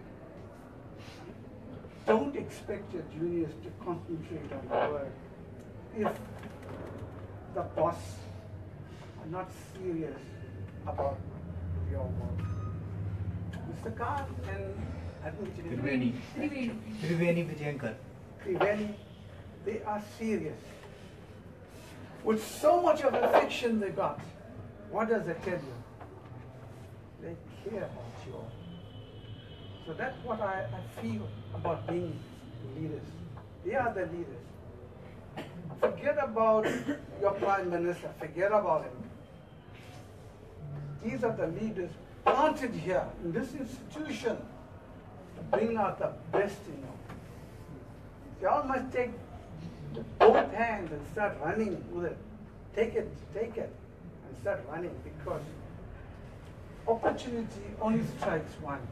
Don't expect your juniors to concentrate on the work if the boss are not serious about your work. Mr. Khan and I think it is Triveni Vijayankar. Triveni, they are serious. With so much of affection they got, what does it tell you? They care about you all. So that's what I feel about being leaders. They are the leaders. Forget about your prime minister, forget about him. These are the leaders planted here in this institution to bring out the best in you. You all must take both hands and start running with it. Take it, and start running, because opportunity only strikes once.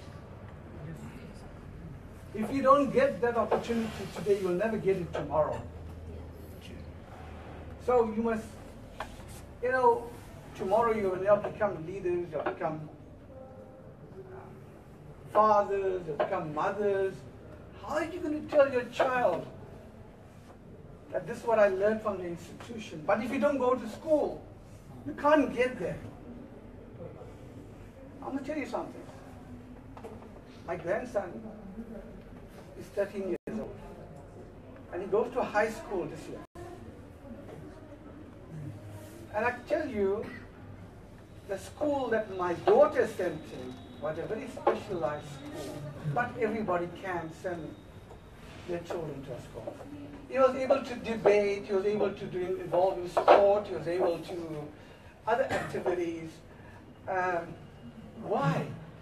If you don't get that opportunity today, you'll never get it tomorrow. So you must, tomorrow you will become leaders, you'll become fathers, you'll become mothers. How are you going to tell your child that this is what I learned from the institution? But if you don't go to school, you can't get there. I'm going to tell you something. My grandson is 13 years old, and he goes to high school this year. And I tell you, the school that my daughter sent him was a very specialized school. Not everybody can send their children to a school. He was able to debate, he was able to involve in sport, he was able to other activities. Why?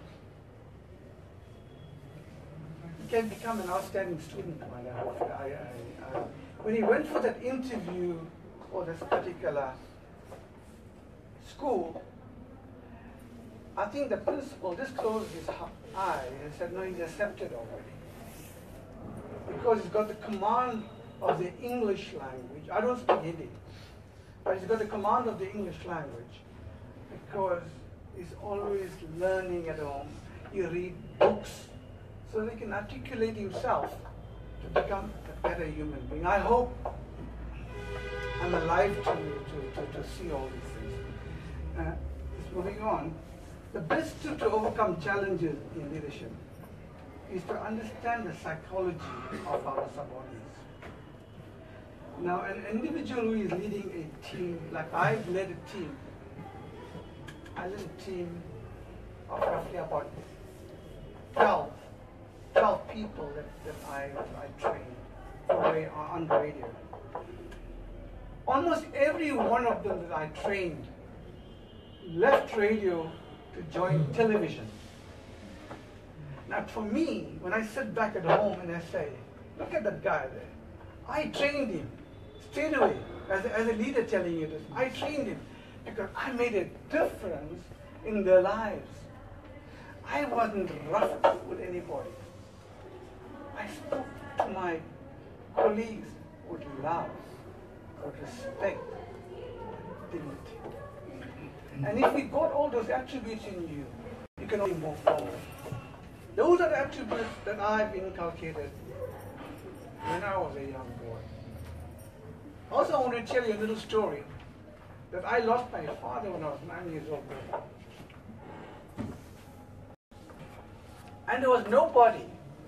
He can become an outstanding student. When he went for that interview for this particular school, I think the principal just closed his eye and said, no, he's accepted already. Because he's got the command of the English language. I don't speak Hindi, but he's got the command of the English language because he's always learning at home. He reads books so that he can articulate himself to become a better human being. I hope I'm alive to see all these things. Just moving on. The best tool to overcome challenges in leadership is to understand the psychology of our subordinates. Now, an individual who is leading a team, like I've led a team, I led a team of roughly about 12 people that I trained on the radio. Almost every one of them that I trained left radio to join television. Now for me, when I sit back at home and I say, look at that guy there, I trained him. straight away, as a leader telling you this. I trained him because I made a difference in their lives. I wasn't rough with anybody. I spoke to my colleagues with love, with respect, dignity. And if you got all those attributes in you, you can only move forward. Those are the attributes that I've inculcated when I was a young boy. Also, I want to tell you a little story that I lost my father when I was 9 years old. And there was nobody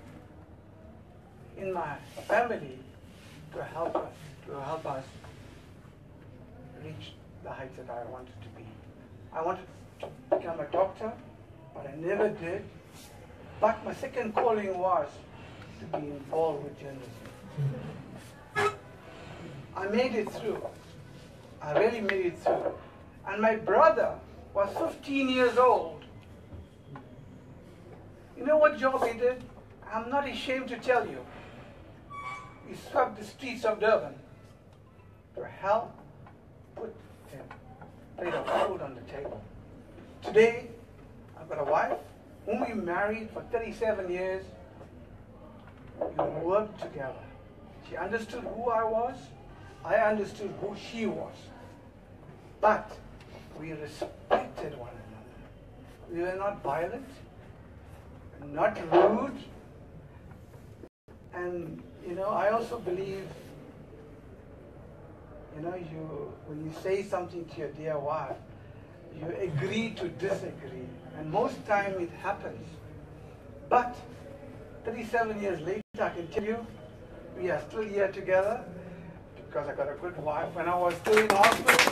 in my family to help us reach the heights that I wanted to be. I wanted to become a doctor, but I never did. But my second calling was to be involved with journalism. I made it through. I really made it through. And my brother was 15 years old. You know what job he did? I'm not ashamed to tell you. He swept the streets of Durban to help put a plate of food on the table. Today, I've got a wife whom we married for 37 years. We worked together. She understood who I was. I understood who she was. But we respected one another. We were not violent, not rude. And, I also believe, when you say something to your dear wife, you agree to disagree. And most time it happens. But 37 years later, I can tell you, we are still here together because I got a good wife. When I was still in hospital,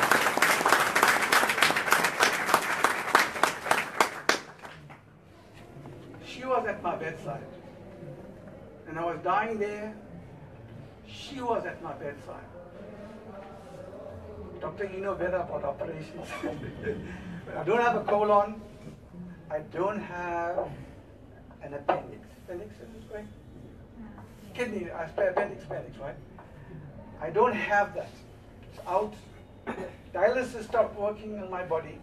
she was at my bedside. And I was dying there. She was at my bedside. Doctor, you know better about operations. I don't have a colon. I don't have an appendix. Appendix, is this right? Kidney, appendix, right? I don't have that. It's out. Dialysis stopped working in my body.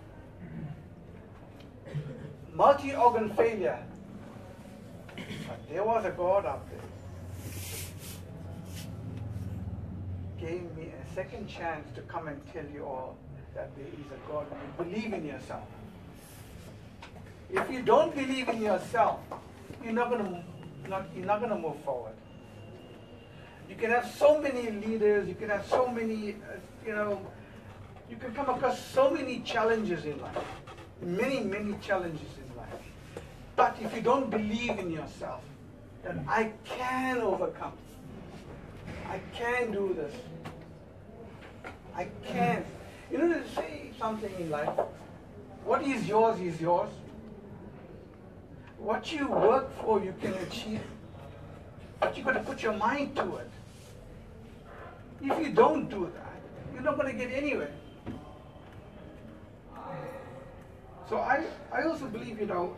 Multi-organ failure. But there was a God out there. Gave me a second chance to come and tell you all that there is a God. You believe in yourself. If you don't believe in yourself, you're not going to move forward. You can have so many leaders. You can have so many. You can come across so many challenges in life. Many challenges in life. But if you don't believe in yourself, that I can overcome. I can do this. I can. To say something in life. What is yours is yours. What you work for, you can achieve. But you've got to put your mind to it. If you don't do that, you're not going to get anywhere. So I also believe,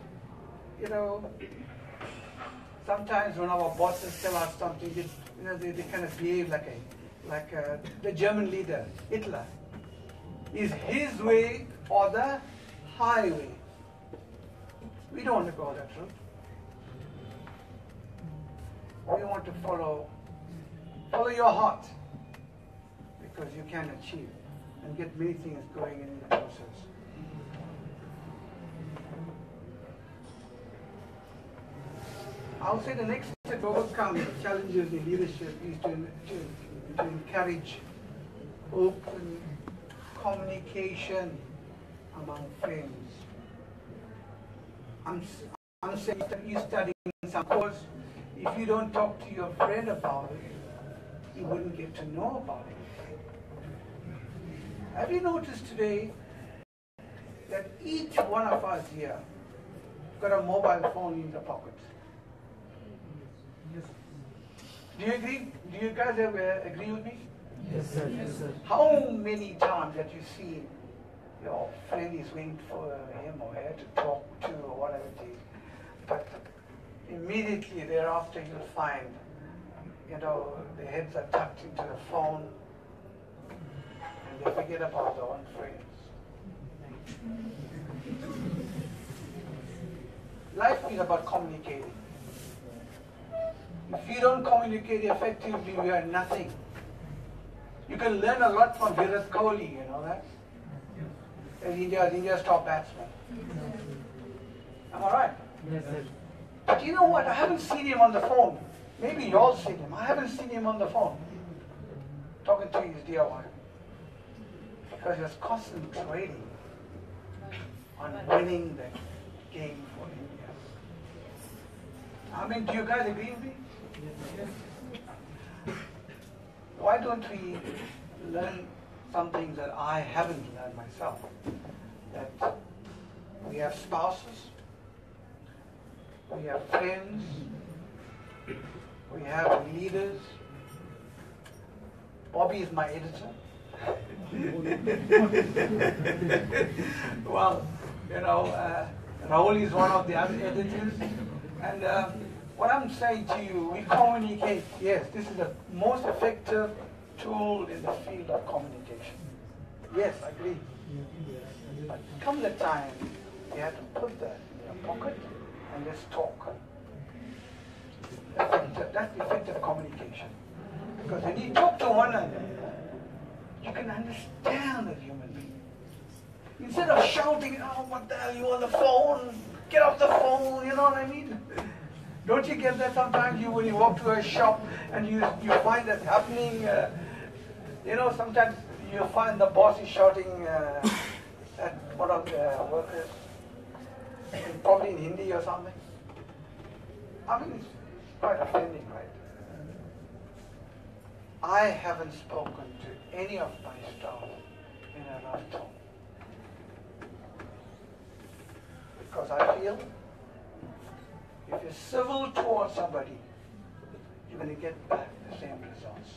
sometimes when our bosses tell us something, they kind of behave like the German leader, Hitler. Is his way or the highway? We don't want to go that route. We want to follow your heart, because you can achieve and get many things going in the process. I'll say the next step to overcome the challenges in leadership is to encourage open communication among friends. I'm saying that you're studying some course. If you don't talk to your friend about it, you wouldn't get to know about it. Have you noticed today that each one of us here got a mobile phone in the pocket? Yes. Do you agree? Do you guys ever agree with me? Yes, sir. Yes, sir. How many times that you see your friend is waiting for him or her to talk to or whatever it is, but immediately thereafter you'll find you know, their heads are tucked into the phone and they forget about their own friends. Life is about communicating. If you don't communicate effectively, you are nothing. You can learn a lot from Virat Kohli, you know that? As India's top batsman. Am I right? Yes, sir. But you know what? I haven't seen him on the phone. Maybe you all seen him. I haven't seen him on the phone talking to his dear wife. Because he's concentrating on winning the game for India. I mean, do you guys agree with me? Why don't we learn some things that I haven't learned myself? That we have spouses, we have friends, we have leaders. Bobby is my editor. Well, you know, Rahul is one of the other editors. And what I'm saying to you, we communicate. Yes, this is the most effective tool in the field of communication. Yes, I agree. But come the time, you have to put that in your pocket and let's talk. That's effective communication. Because when you talk to one another, you can understand a human being. Instead of shouting, oh, what the hell, you on the phone? Get off the phone, you know what I mean? Don't you get that sometimes when you walk to a shop and you find that happening? You know, sometimes you find the boss is shouting at one of the workers, probably in Hindi or something. I mean, it's quite offending, right? I haven't spoken to any of my staff in a rough tone. Because I feel if you're civil towards somebody, you're going to get back the same results.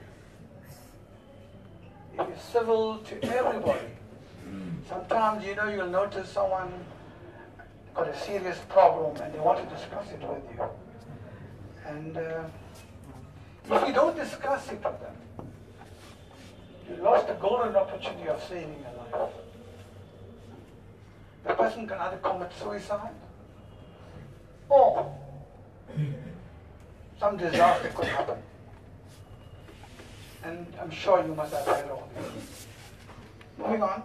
If you're civil to everybody, sometimes, you know, you'll notice someone got a serious problem and they want to discuss it with you. And if you don't discuss it with them, you lost the golden opportunity of saving a life. The person can either commit suicide or some disaster could happen. And I'm sure you must have read all this. Moving on.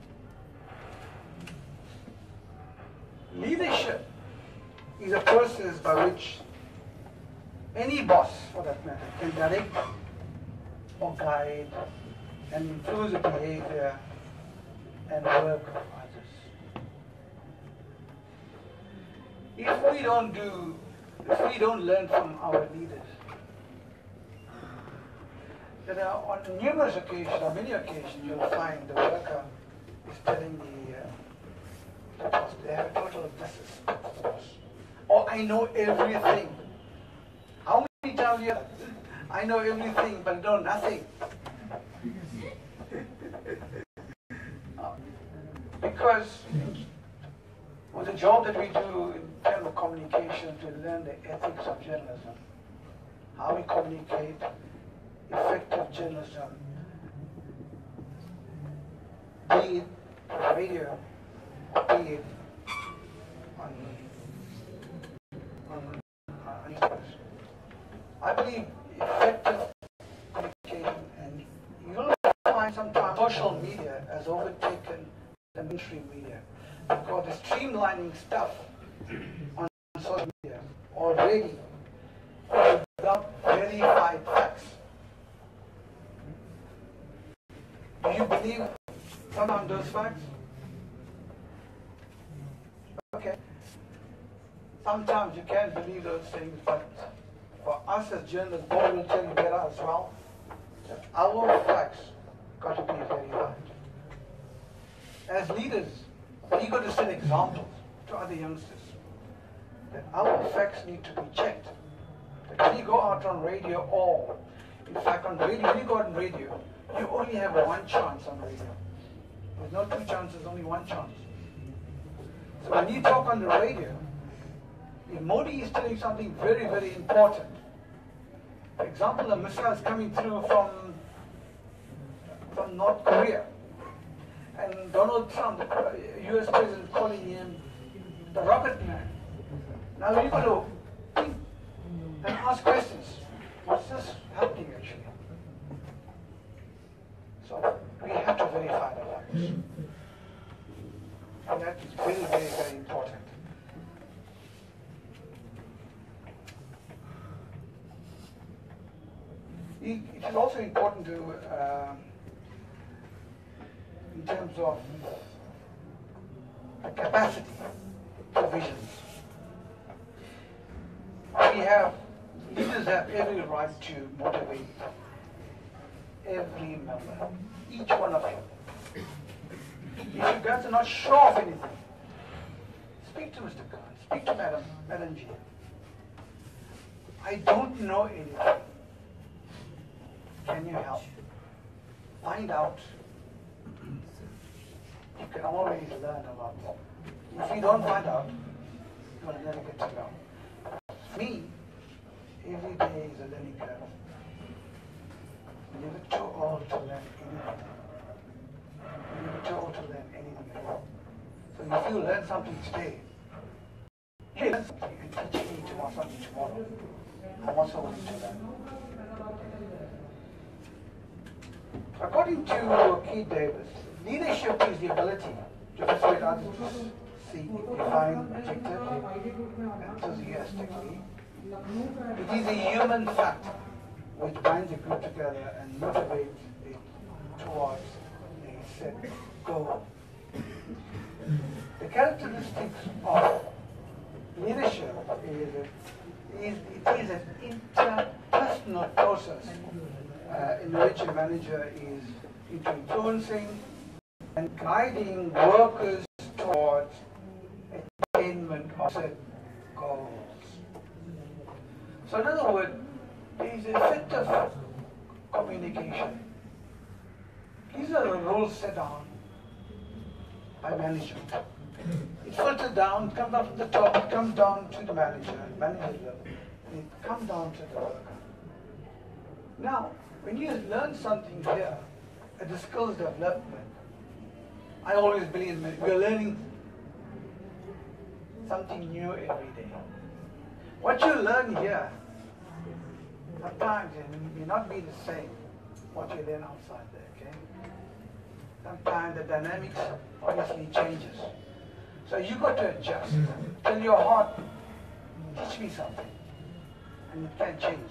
Leadership is a process by which any boss, for that matter, can direct or guide and influence the behavior and work of others. If we don't learn from our leaders, there are on numerous occasions, or many occasions, you'll find the worker is telling the boss, they have a total of this is the boss. Or I know everything. How many times you I know everything but know nothing? Because with the job that we do in terms of communication, to learn the ethics of journalism, how we communicate, effective journalism, be it on radio, be it on newspapers. I believe effective communication, and you'll find sometimes social media has overtaken the mainstream media because the streamlining stuff on social media already without verified facts. Do you believe some of those facts? Okay. Sometimes you can't believe those things, but for us as journalists, God will tell you better as well, that our facts got to be verified. As leaders, we got to set examples to other youngsters that our facts need to be checked. That when you go out on radio, or in fact on radio, when you go out on radio, you only have one chance on radio. There's no two chances, only one chance. So when you talk on the radio, if Modi is telling something very, very important, For example, a missile is coming through from North Korea, and Donald Trump, the US president, calling him the rocket man. Now you got to think and ask questions. What's this happening actually? So we have to verify the facts. And that is very, very, very important. It is also important to, in terms of capacity provisions. Leaders have every right to motivate every member, each one of you. If you guys are not sure of anything, speak to Mr. Khan, speak to Madam G. I don't know anything. Can you help? Find out. You can always learn a lot. If you don't find out, you will never get to know. For me, every day is a learning curve. You're never too old to learn anything. You're never too old to learn anything at all. So if you learn something today, you learn something and teach me something tomorrow. I'm also willing to learn. According to Keith Davis, leadership is the ability to persuade others to see, define, objective, enthusiastically. It is a human fact which binds a group together and motivates it towards a set goal. The characteristics of leadership is an interpersonal process in which a manager is influencing and guiding workers towards attainment of set goals. So in other words, there is effective communication. These are the rules set down by management. It filters down, comes up from the top, it comes down to the manager level, and it comes down to the worker. Now, when you learn something here at the skills development, I always believe we're learning something new every day. What you learn here, sometimes it may not be the same what you learn outside there, okay? Sometimes the dynamics obviously changes. So you got to adjust. Tell your heart, teach me something. And it can change.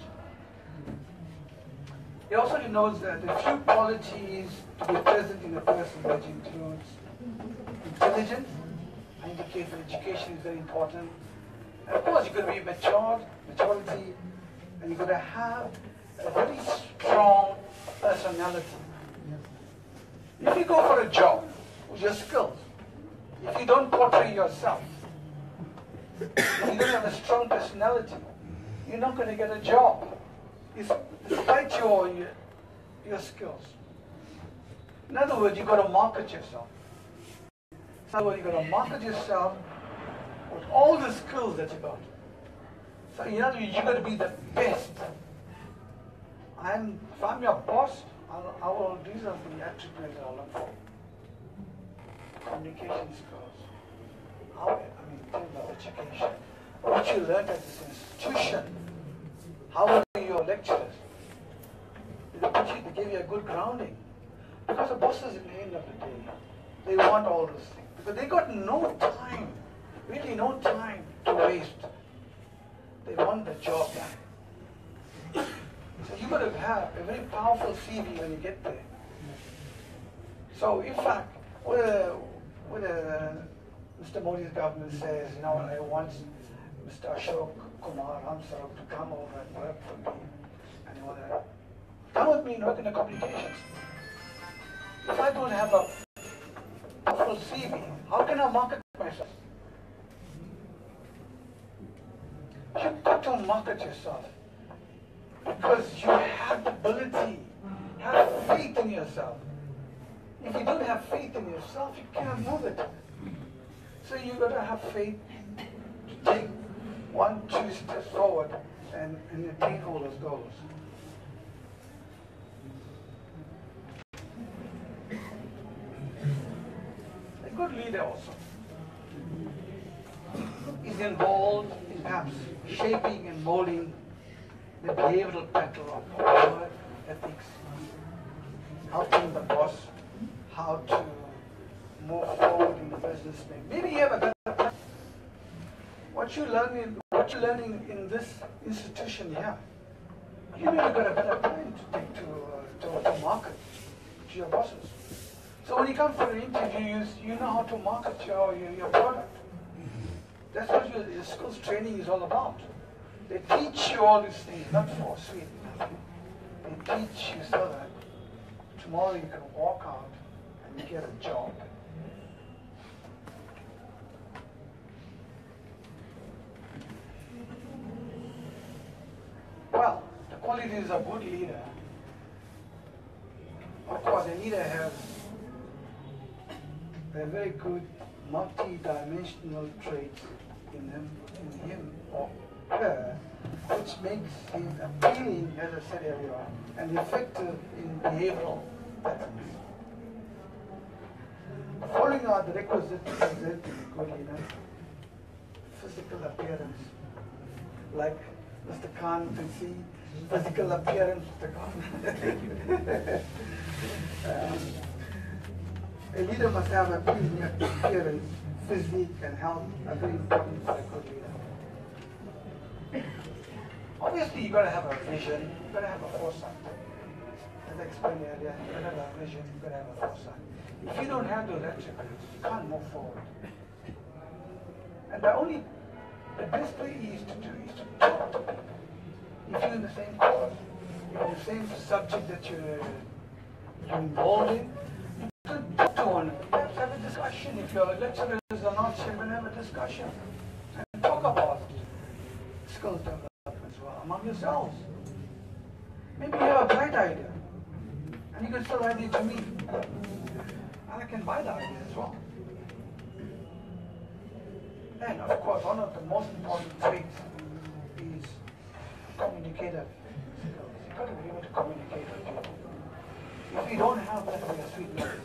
He also knows that the few qualities to be present in a person, which includes intelligence. I indicate that education is very important. And of course, you've got to be maturity, and you've got to have a very strong personality. If you go for a job with your skills, if you don't portray yourself, if you don't have a strong personality, you're not going to get a job. Despite your skills. In other words, you've got to market yourself. In other words, you've got to market yourself with all the skills that you got. So in other words, you've got to be the best. If I'm your boss, these are the attributes that I'll look for. Communication skills. In terms of education. What you learned at this institution. How are your lecturers? They give you a good grounding. Because the bosses, in the end of the day, they want all those things. Because they got no time, really no time to waste. They want the job done. So you've got to have a very powerful CV when you get there. So in fact, Mr. Modi's government says, I want Mr. Ashok Kumar Ramsarup to come over and work for me, and all that. Come with me and work in the communications. If I don't have a full CV, how can I market myself? You've got to market yourself because you have the ability, have faith in yourself. If you don't have faith in yourself, you can't move it. So you've got to have faith to take 1, 2 steps forward and attain all those goals. A good leader also is involved in perhaps shaping and molding the behavioral pattern of work ethics, helping the boss how to move forward in the business. Maybe you have a better plan. What you're learning in this institution here, you really got a better plan to take to market to your bosses. So when you come for an interview, you know how to market your product. That's what your skills training is all about. They teach you all these things, not for sweet. They teach you so that tomorrow you can walk out and you get a job. Well, the qualities of a good leader. Of course, a leader has a very good multi-dimensional traits in him or her, which makes him appealing, as I said earlier, and effective in behavioral patterns. Following are the requisite good leader. Physical appearance, like Mr. Khan can see, physical appearance, Mr. Khan. A leader must have a pleasing appearance, physique, and health are very important for a good leader. Obviously, you've got to have a vision, you've got to have a foresight. As I explained earlier, you've got to have a vision, you've got to have a foresight. If you don't have those attributes, you can't move forward. And the best way is to talk to people. If you're in the same course, you're in the same subject that you're involved in, you can talk to one another. Perhaps have a discussion. If your lecturers are not, you can have a discussion and talk about skills development as well among yourselves. Maybe you have a bright idea, and you can still write it to me, and I can buy the idea as well. And of course, one of the most important traits is communicative skills. You've got to be able to communicate with people. If you don't have that, we are sweet learning.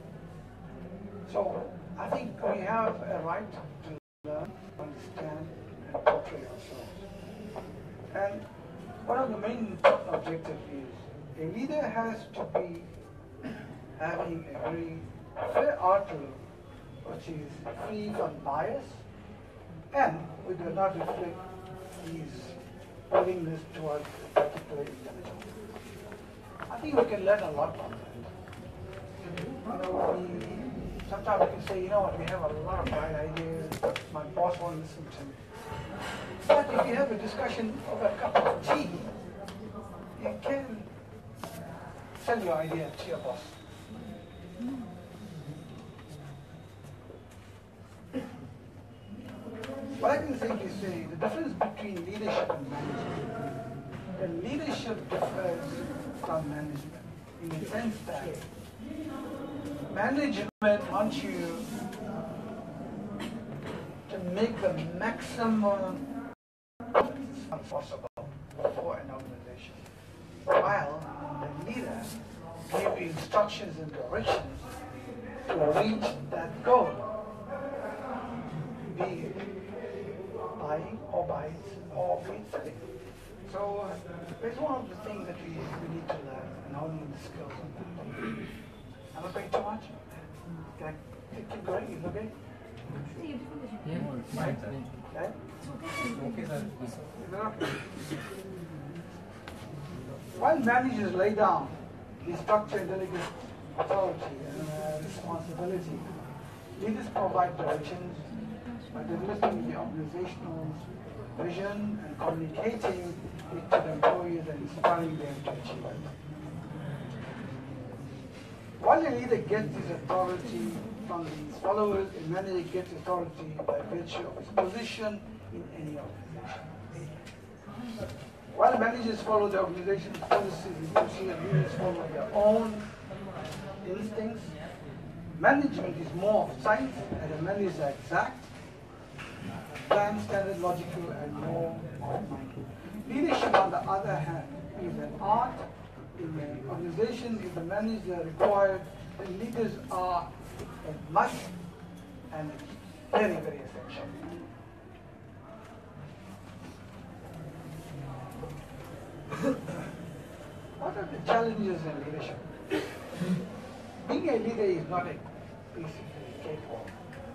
So I think we have a right to learn, understand, and portray ourselves. And one of the main objectives is a leader has to be having a very fair outlook, which is free from bias, and we do not reflect his willingness towards a particular individual. I think we can learn a lot from that. Sometimes we can say, you know what, we have a lot of bright ideas, my boss won't listen to me. But if you have a discussion over a cup of tea, you can sell your idea to your boss. What I can simply say, the difference between leadership and management. The leadership differs from management in the sense that management wants you to make the maximum possible for an organization, while the leader gives you instructions and directions to reach that goal, be it buying or be it selling. So that's one of the things that we need to learn and honing the skills on that. Am I going too much? Can I keep going? Is it okay? Yeah, Okay? okay, sir. Is it okay? While managers lay down the structure and delegate authority and responsibility, leaders provide directions by developing the organizational vision and communicating it to the employees and inspiring them to achieve it. While a leader gets his authority from his followers, a manager gets authority by virtue of his position in any organization. While managers follow the organization's policies and procedures, leaders follow their own instincts. Management is more of science, and the managers are exact, planned, standard, logical, and more of mind. Leadership, on the other hand, is an art. In the organization, if the manager are required, the leaders are a must and very, very essential. What are the challenges in leadership? Being a leader is not a basically cakewalk.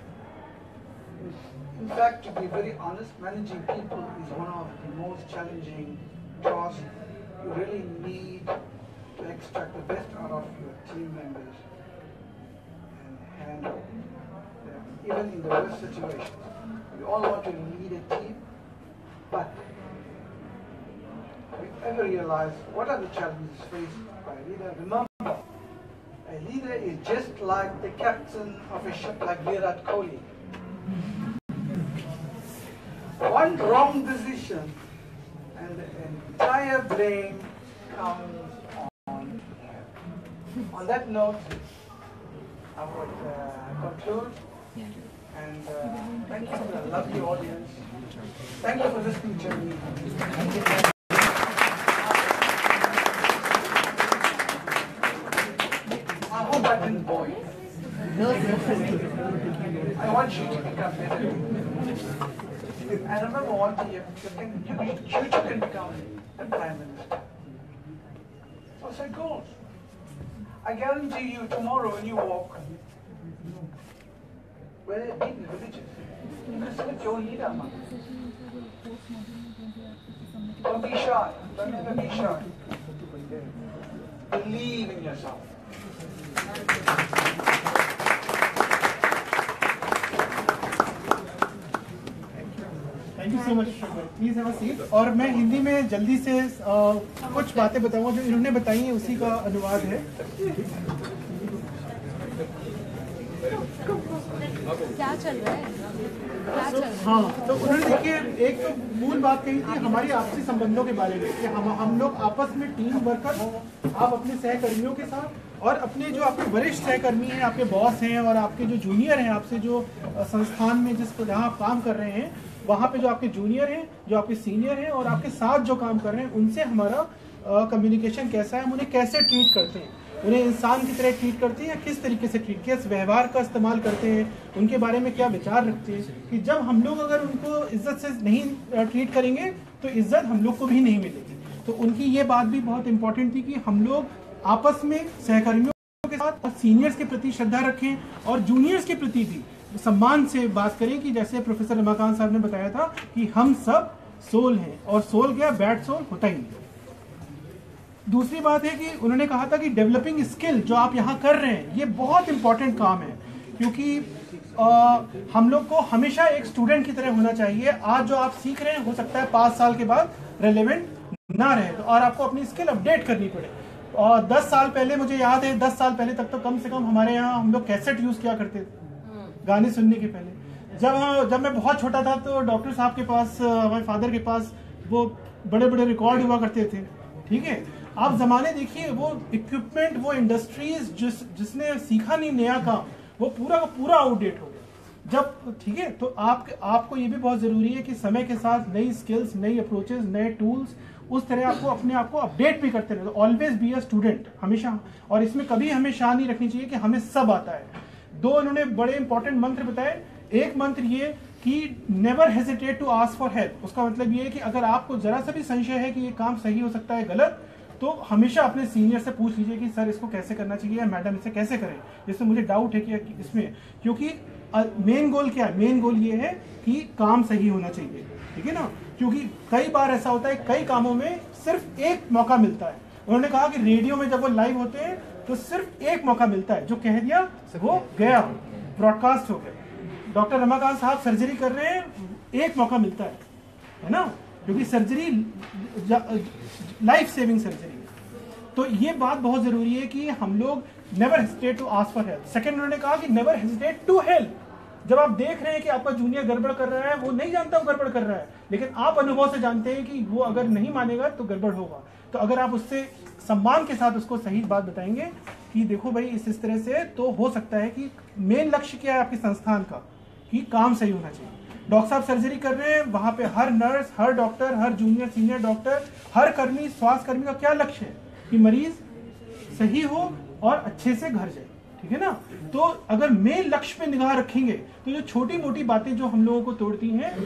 In fact, to be very honest, managing people is one of the most challenging tasks. You really need to extract the best out of your team members and handle them, even in the worst situations. We all want to lead a team, but have you ever realized what are the challenges faced by a leader? Remember, a leader is just like the captain of a ship like Virat Kohli. One wrong decision and the entire blame comes on him. On that note, I would conclude and thank you for the lovely audience. Thank you for listening to me. I hope I didn't bore you. I want you to become better. And remember one thing, you can become a Prime Minister. So set goals. I guarantee you tomorrow when you walk, whether it be in the villages, you can select your own leader. Don't be shy. Don't ever be shy. Believe in yourself. Thank you so much, please have a seat. और मैं हिंदी में जल्दी से कुछ बातें बताऊंगा जो इन्होंने बताई हैं, उसी का अनुवाद है। क्या चल रहा है? हाँ, तो उन्होंने देखिए एक तो मूल बात कही थी हमारी आपसी संबंधों के बारे में कि हम लोग आपस में टीम वर्कर हो, आप अपने सहकर्मियों के साथ और अपने जो आपके वरिष्ठ सहकर्मी हैं, आपके बॉस हैं और आपके जो जूनियर हैं, आपसे जो संस्थान में जहाँ आप काम कर रहे हैं वहाँ पे जो आपके जूनियर हैं, जो आपके सीनियर हैं और आपके साथ जो काम कर रहे हैं, उनसे हमारा कम्युनिकेशन कैसा है, हम उन्हें कैसे ट्रीट करते हैं, उन्हें इंसान की तरह ट्रीट करते हैं या किस तरीके से ट्रीट, किस व्यवहार का इस्तेमाल करते हैं, उनके बारे में क्या विचार रखते हैं कि जब हम लोग अगर उनको इज्जत से नहीं ट्रीट करेंगे तो इज्जत हम लोग को भी नहीं मिलेगी। तो उनकी ये बात भी बहुत इंपॉर्टेंट थी कि हम लोग आपस में सहकर्मियों के साथ और सीनियर्स के प्रति श्रद्धा रखें और जूनियर्स के प्रति भी सम्मान से बात करें कि जैसे प्रोफेसर रमाकांत साहब ने बताया था कि हम सब सोल हैं और सोल क्या बैड सोल होता ही नहीं। दूसरी बात है कि उन्होंने कहा था कि डेवलपिंग स्किल जो आप यहाँ कर रहे हैं ये बहुत इंपॉर्टेंट काम है, क्योंकि हम लोग को हमेशा एक स्टूडेंट की तरह होना चाहिए। आज जो आप सीख रहे हैं हो सकता है 5 साल के बाद रेलेवेंट ना रहे तो और आपको अपनी स्किल अपडेट करनी पड़े। और 10 साल पहले मुझे याद है, 10 साल पहले तक तो कम से कम हमारे यहाँ हम लोग कैसेट यूज किया करते थे गाने सुनने के पहले। जब मैं बहुत छोटा था तो डॉक्टर साहब के पास, हमारे फादर के पास वो बड़े बड़े रिकॉर्ड हुआ करते थे। ठीक है, आप जमाने देखिए, वो इक्विपमेंट, वो इंडस्ट्रीज जिसने सीखा नहीं नया काम, वो पूरा का पूरा आउटडेट हो गया। जब ठीक है, तो आपको ये भी बहुत जरूरी है कि समय के साथ नई स्किल्स, नई अप्रोचेस, नए टूल्स, उस तरह आपको अपने आप को अपडेट भी करते रहे। ऑलवेज बी अ स्टूडेंट हमेशा, और इसमें कभी हमें शान नहीं रखनी चाहिए कि हमें सब आता है। 2 उन्होंने बड़े इंपॉर्टेंट मंत्र बताए। एक मंत्र ये कि never hesitate to ask for help. उसका मतलब ये है कि अगर आपको जरा सा भी संशय है कि ये काम सही हो सकता है गलत, तो हमेशा अपने सीनियर से पूछ लीजिए कि सर इसको कैसे करना चाहिए या मैडम इसे कैसे करें, जिसमें मुझे डाउट है कि इसमें, क्योंकि मेन गोल क्या है? मेन गोल ये है कि काम सही होना चाहिए। ठीक है ना, क्योंकि कई बार ऐसा होता है कई कामों में सिर्फ एक मौका मिलता है। उन्होंने कहा कि रेडियो में जब वो लाइव होते हैं तो सिर्फ एक मौका मिलता है, जो कह दिया वो गया, ब्रॉडकास्ट हो गया। डॉक्टर रमाकांत साहब सर्जरी कर रहे हैं, एक मौका मिलता है ना, क्योंकि सर्जरी लाइफ सेविंग सर्जरी है। तो ये बात बहुत जरूरी है कि हम लोग never hesitate to ask for help. Second उन्होंने कहा कि नेवर हेजिटेट टू हेल्प। जब आप देख रहे हैं कि आपका जूनियर गड़बड़ कर रहा है, वो नहीं जानता वो गड़बड़ कर रहा है, लेकिन आप अनुभव से जानते हैं कि वो अगर नहीं मानेगा तो गड़बड़ होगा, तो अगर आप उससे सम्मान के साथ उसको सही बात बताएंगे कि देखो भाई इस तरह से, तो हो सकता है कि मेन लक्ष्य क्या है आपके संस्थान का, कि काम सही होना चाहिए। डॉक्टर साहब सर्जरी कर रहे हैं, वहां पे हर नर्स, हर डॉक्टर, हर जूनियर सीनियर डॉक्टर, हर कर्मी, स्वास्थ्य कर्मी का क्या लक्ष्य है कि मरीज सही हो और अच्छे से घर जाए, ठीक है ना। तो अगर मेन लक्ष्य पे निगाह रखेंगे तो जो छोटी मोटी बातें जो हम लोगों को तोड़ती हैं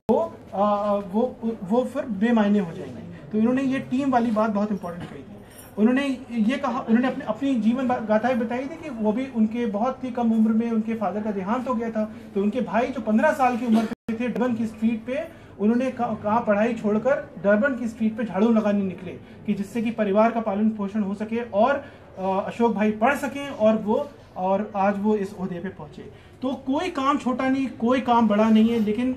वो फिर बेमायने हो जाएंगे। तो इन्होंने ये टीम वाली बात बहुत इंपॉर्टेंट कही थी। उन्होंने ये कहा, उन्होंने अपनी जीवन गाथाएं बताई थी कि वो भी उनके बहुत ही कम उम्र में उनके फादर का देहांत हो गया था, तो उनके भाई जो 15 साल की उम्र पे थे, डर्बन की स्ट्रीट पे उन्होंने कहा पढ़ाई छोड़कर डर्बन की स्ट्रीट पे झाड़ू लगाने निकले कि जिससे कि परिवार का पालन पोषण हो सके और अशोक भाई पढ़ सकें और आज वो इस ओहदे पे पहुंचे। तो कोई काम छोटा नहीं, कोई काम बड़ा नहीं है, लेकिन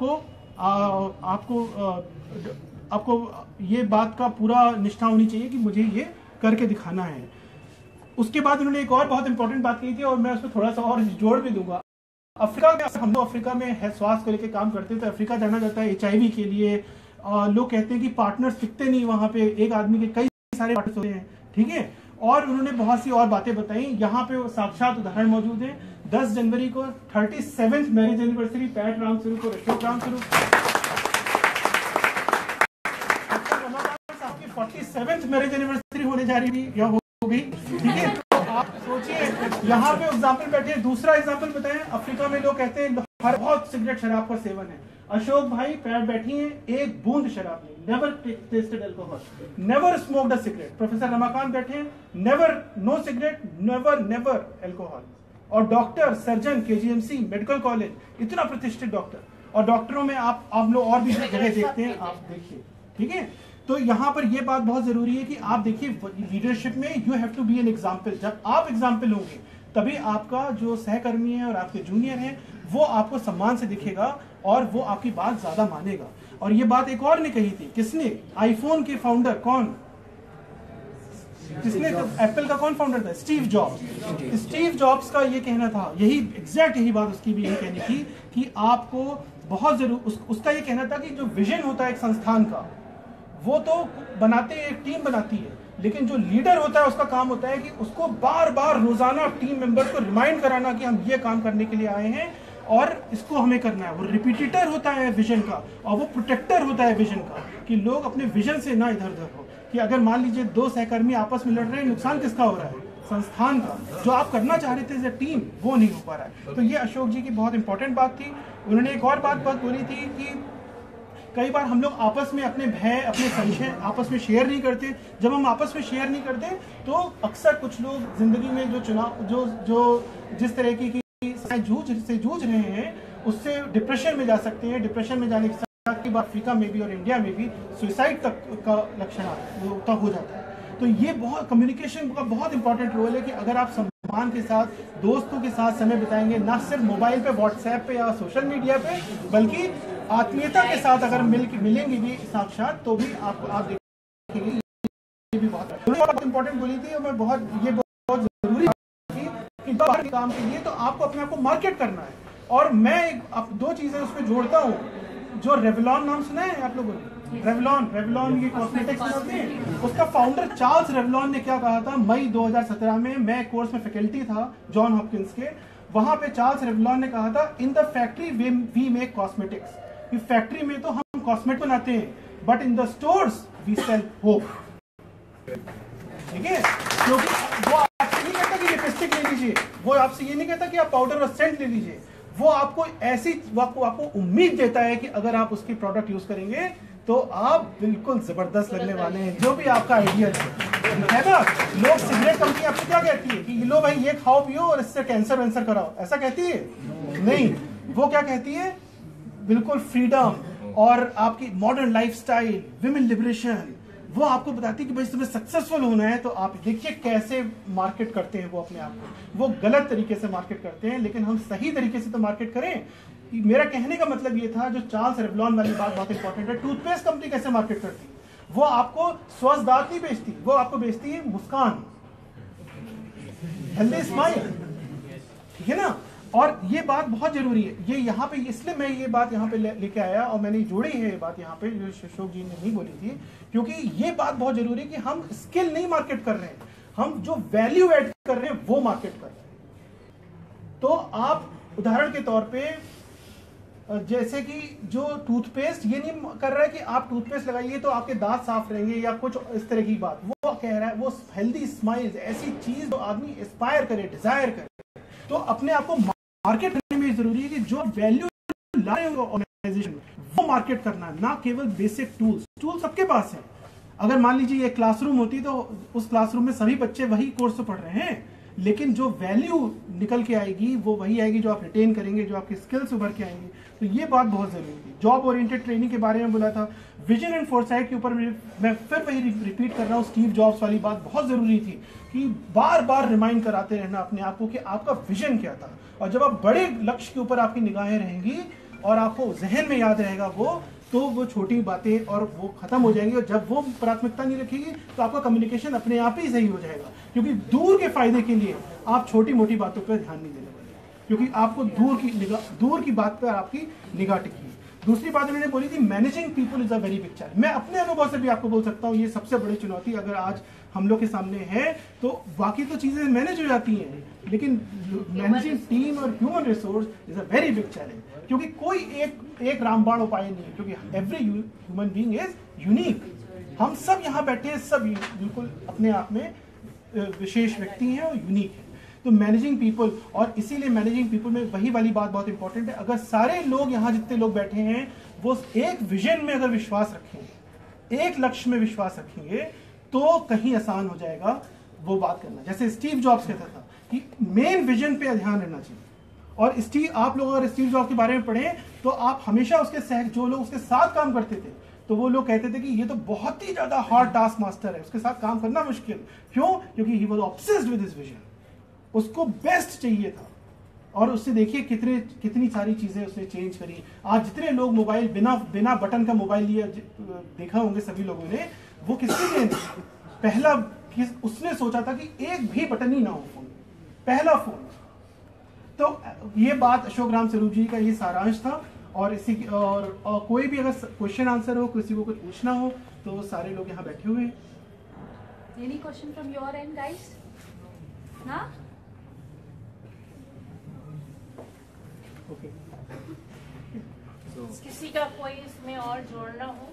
आपको ये बात का पूरा निष्ठा होनी चाहिए कि मुझे ये करके दिखाना है। उसके बाद उन्होंने एक और बहुत इंपॉर्टेंट बात कही थी और मैं उसमें थोड़ा सा और जोड़ भी दूंगा। अफ्रीका में, हम लोग अफ्रीका में है स्वास्थ्य को लेकर काम करते हैं, तो अफ्रीका जाना जाता है HIV के लिए। लोग कहते हैं कि पार्टनर्स टिकते नहीं वहां पे, एक आदमी के कई सारे पार्टनर्स होते हैं, ठीक है। और उन्होंने बहुत सी और बातें बताई, यहाँ पे साक्षात उदाहरण मौजूद है। 10 जनवरी को 37th marriage anniversary PAT Ramswaroop और Ashok Ramswaroop, 47th marriage anniversary होने जा रही थी या हो गई, ठीक है। तो आप सोचिए, यहाँ पे एग्जाम्पल बैठे। दूसरा एग्जाम्पल बताएं, अफ्रीका में लोग कहते हैं हर बहुत सिगरेट शराब का सेवन है। अशोक भाई पैर बैठी हैं, एक बूंद शराब नहीं, never tested alcohol, never smoked a cigarette. Professor Ramakant बैठे हैं, never, no cigarette, never alcohol. और doctor, surgeon, KGMC medical college, इतना प्रतिष्ठित डॉक्टर, और डॉक्टरों में आप लोग और भी जगह देखते हैं, आप देखिए, ठीक है। तो यहाँ पर यह बात बहुत जरूरी है कि आप देखिए, लीडरशिप में you have to be an example. जब आप एग्जाम्पल होंगे तभी आपका जो सहकर्मी है और आपके जूनियर हैं वो आपको सम्मान से दिखेगा और वो आपकी बात ज्यादा मानेगा। और ये बात एक और ने कही थी, किसने? आईफोन के फाउंडर कौन? किसने? एप्पल का कौन फाउंडर था? Steve jobs. स्टीव जॉब्स का ये कहना था, यही बात उसकी भी यही कहनी थी कि आपको बहुत जरूर उसका ये कहना था कि जो विजन होता है एक संस्थान का, वो तो बनाते हैं, एक टीम बनाती है, लेकिन जो लीडर होता है उसका काम होता है कि उसको बार बार रोजाना टीम मेंबर्स को रिमाइंड कराना कि हम ये काम करने के लिए आए हैं और इसको हमें करना है। वो रिपीटेटर होता है विजन का और वो प्रोटेक्टर होता है विजन का, कि लोग अपने विजन से ना इधर उधर हो। कि अगर मान लीजिए 2 सहकर्मी आपस में लड़ रहे हैं, नुकसान किसका हो रहा है? संस्थान का। जो आप करना चाह रहे थे एज ए टीम, वो नहीं हो पा रहा है। तो ये अशोक जी की बहुत इंपॉर्टेंट बात थी। उन्होंने एक और बात बोली थी कि कई बार हम लोग आपस में अपने भय, अपने संशय आपस में शेयर नहीं करते। जब हम आपस में शेयर नहीं करते तो अक्सर कुछ लोग जिंदगी में जो जिस तरह की जूझ रहे हैं उससे डिप्रेशन में जा सकते हैं। डिप्रेशन में जाने के साथ ही अफ्रीका में भी और इंडिया में भी सुसाइड तक का लक्षण हो जाता है। तो ये बहुत कम्युनिकेशन का बहुत इंपॉर्टेंट रोल है कि अगर आप सम्मान के साथ, दोस्तों के साथ समय बिताएंगे, ना सिर्फ मोबाइल पे, व्हाट्सएप पे या सोशल मीडिया पे, बल्कि आत्मीयता के साथ अगर मिलेंगे भी साक्षात, तो भी आप देखेंगे ये भी बहुत इंपॉर्टेंट बोली थी। और मैं बहुत जरूरी थी कि बाहर के काम के लिए तो आपको अपने आप को मार्केट करना है। और मैं 2 चीजें उसमें जोड़ता हूँ। जो रेवलॉन नाम सुना है आप लोगों ने? रेवलॉन ये कॉस्मेटिक्स बनाते हैं। उसका फाउंडर चार्ल्स रेवलॉन ने क्या कहा था? मई 2017 में, मैं कोर्स में फैकल्टी था जॉन हॉपकिंस के, वहां पे चार्ल्स रेवलॉन ने कहा था, in the factory we make cosmetics. Factory में तो हम कॉस्मेटिक बनाते हैं, but in the stores we sell hope. ठीक है, क्योंकि वो आपसे नहीं कहता कि लिपस्टिक ले लीजिए, वो आपसे ये नहीं कहता कि आप पाउडर और सेंट ले लीजिए, वो आपको आपको उम्मीद देता है कि अगर आप उसकी प्रोडक्ट यूज करेंगे तो आप बिल्कुल जबरदस्त लगने वाले हैं, जो भी आपका आइडिया है ना। लोग, सिगरेट कंपनी आपको क्या कहती है कि लो भाई ये खाओ पियो और इससे कैंसर वैंसर कराओ, ऐसा कहती है? नहीं, वो क्या कहती है? बिल्कुल फ्रीडम और आपकी मॉडर्न लाइफस्टाइल, विमेन लिबरेशन, वो आपको बताती है कि भाई तुम्हें सक्सेसफुल होना है तो आप देखिए कैसे मार्केट करते हैं वो अपने आप को। वो गलत तरीके से मार्केट करते हैं, लेकिन हम सही तरीके से तो मार्केट करें। मेरा कहने का मतलब ये था, जो चार्ल्स रेवलॉन वाली बात बहुत इंपॉर्टेंट है। टूथपेस्ट कंपनी कैसे मार्केट करती है? वो आपको स्वस्थ दांत नहीं बेचती, वो आपको बेचती है मुस्कान, हेल्दी स्माइल, ठीक है ना। और ये बात बहुत जरूरी है, ये यहाँ पे, इसलिए मैं ये बात यहाँ पे लेके आया और मैंने जोड़ी है ये बात यहाँ पे, जो अशोक जी ने नहीं बोली थी, क्योंकि ये बात बहुत जरूरी है कि हम स्किल नहीं मार्केट कर रहे हैं, हम जो वैल्यू ऐड कर रहे हैं वो मार्केट कर रहे हैं। तो आप उदाहरण के तौर पे जैसे कि जो टूथपेस्ट ये नहीं कर रहा है कि आप टूथपेस्ट लगाइए तो आपके दांत साफ रहेंगे या कुछ इस तरह की बात, वो कह रहा है वो हेल्दी स्माइल्स, ऐसी चीज जो आदमी एस्पायर करे, डिजायर करे। तो अपने आप को मार्केट करने में जरूरी है कि जो वैल्यू ला रहे हो ऑर्गेनाइजेशन में वो मार्केट करना है, ना केवल बेसिक टूल सबके पास है। अगर मान लीजिए ये क्लासरूम होती तो उस क्लासरूम में सभी बच्चे वही कोर्स तो पढ़ रहे हैं, लेकिन जो वैल्यू निकल के आएगी वो वही आएगी जो आप रिटेन करेंगे, जो आपके स्किल्स उभर के आएंगे। तो ये बात बहुत जरूरी थी। जॉब ओरिएंटेड ट्रेनिंग के बारे में बोला था, विजन एंड फोरसाइट के ऊपर मैं फिर वही रिपीट कर रहा हूँ, स्टीव जॉब्स वाली बात बहुत जरूरी थी कि बार बार रिमाइंड कराते रहना अपने आप को कि आपका विजन क्या था। और जब आप बड़े लक्ष्य के ऊपर आपकी निगाहें रहेंगी और आपको जहन में याद रहेगा वो, तो वो छोटी बातें और वो खत्म हो जाएंगी। और जब वो प्राथमिकता नहीं रखेगी तो आपका कम्युनिकेशन अपने आप ही सही हो जाएगा, क्योंकि दूर के फायदे के लिए आप छोटी मोटी बातों पर ध्यान नहीं देने वाले, क्योंकि आपको दूर की बात पर आपकी निगाह टिकी है। दूसरी बात मैंने बोली थी, managing people is a very big challenge. मैं अपने अनुभव से भी आपको बोल सकता हूँ, ये सबसे बड़ी चुनौती अगर आज हम लोग के सामने है तो बाकी तो चीजें मैनेज हो जाती हैं, लेकिन मैनेजिंग टीम और human resource is a very big challenge, क्योंकि कोई एक रामबाण उपाय नहीं है, क्योंकि every human being is unique. हम सब यहाँ बैठे हैं, सब बिल्कुल अपने आप में विशेष व्यक्ति हैं और यूनिक है। तो मैनेजिंग पीपल, और इसीलिए मैनेजिंग पीपल में वही वाली बात बहुत इंपॉर्टेंट है। अगर सारे लोग यहाँ जितने लोग बैठे हैं वो एक विजन में अगर विश्वास रखेंगे, एक लक्ष्य में विश्वास रखेंगे, तो कहीं आसान हो जाएगा वो बात करना। जैसे स्टीव जॉब्स कहता था कि मेन विजन पे ध्यान रहना चाहिए। और आप लोग अगर स्टीव जॉब्स के बारे में पढ़ें तो आप हमेशा उसके जो लोग उसके साथ काम करते थे तो वो लोग कहते थे कि ये तो बहुत ही ज्यादा हार्ड टास्क मास्टर है, उसके साथ काम करना मुश्किल। क्यों? क्योंकि he was obsessed with his vision, उसको बेस्ट चाहिए था। और उससे देखिए कितनी सारी चीजें उसने चेंज करी। आज जितने लोग मोबाइल बिना बटन का मोबाइल लिया देखा होंगे सभी लोगों ने, वो किसके लिए पहला उसने सोचा था कि एक भी बटन ही ना हो फोन, पहला फोन। तो ये बात अशोक राम स्वरूप जी का ये सारांश था। और इसी और कोई भी अगर क्वेश्चन आंसर हो, किसी को कुछ पूछना हो, तो सारे लोग यहाँ बैठे हुए हैं। Any question from your end, guys? ना? Okay. किसी का कोई इसमें और जोड़ना हो?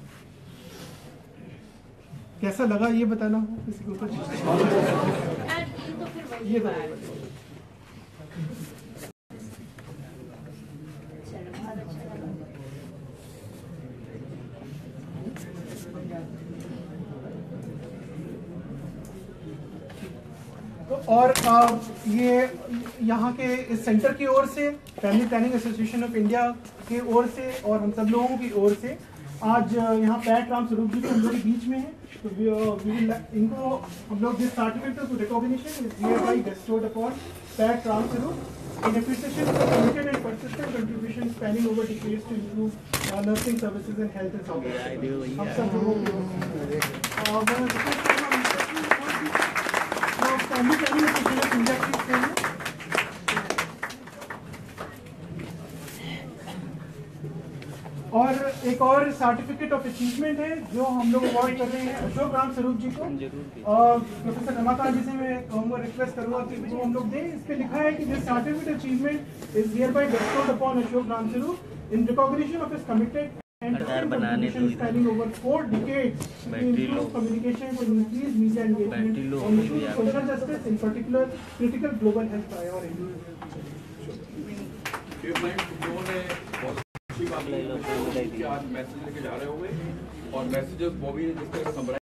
कैसा लगा ये बताना हो किसी को कुछ? तो फिर वही ये और ये यहाँ के इस सेंटर की ओर से, family planning association of India के ओर से और हम सब लोगों की ओर से आज यहाँ पैट राम स्वरूप जी हम लोग के बीच में है। तो इनको हम लोग this certificate of recognition is hereby bestowed upon पैट Ram Swaroop in appreciation for committed and persistent contribution spanning over decades to improve nursing services and health and services. हम सब लोगों और एक और सर्टिफिकेट ऑफ अचीवमेंट है जो हम लोग अवार्ड कर रहे हैं अशोक राम स्वरूप जी को। प्रोफेसर रमाकांत जी से मैं कहूँगा, रिक्वेस्ट करूँगा कि वो हम लोग दें। इस पे लिखा है कि this certificate achievement is hereby bestowed upon Ashok Ram Swaroop in recognition of his committed and contributions spanning over 4 decades to improve communication and increase media engagement on issues of social justice, in particular critical global health priorities. आज message लेके जा रहे होंगे और messages वो भी जिस तरह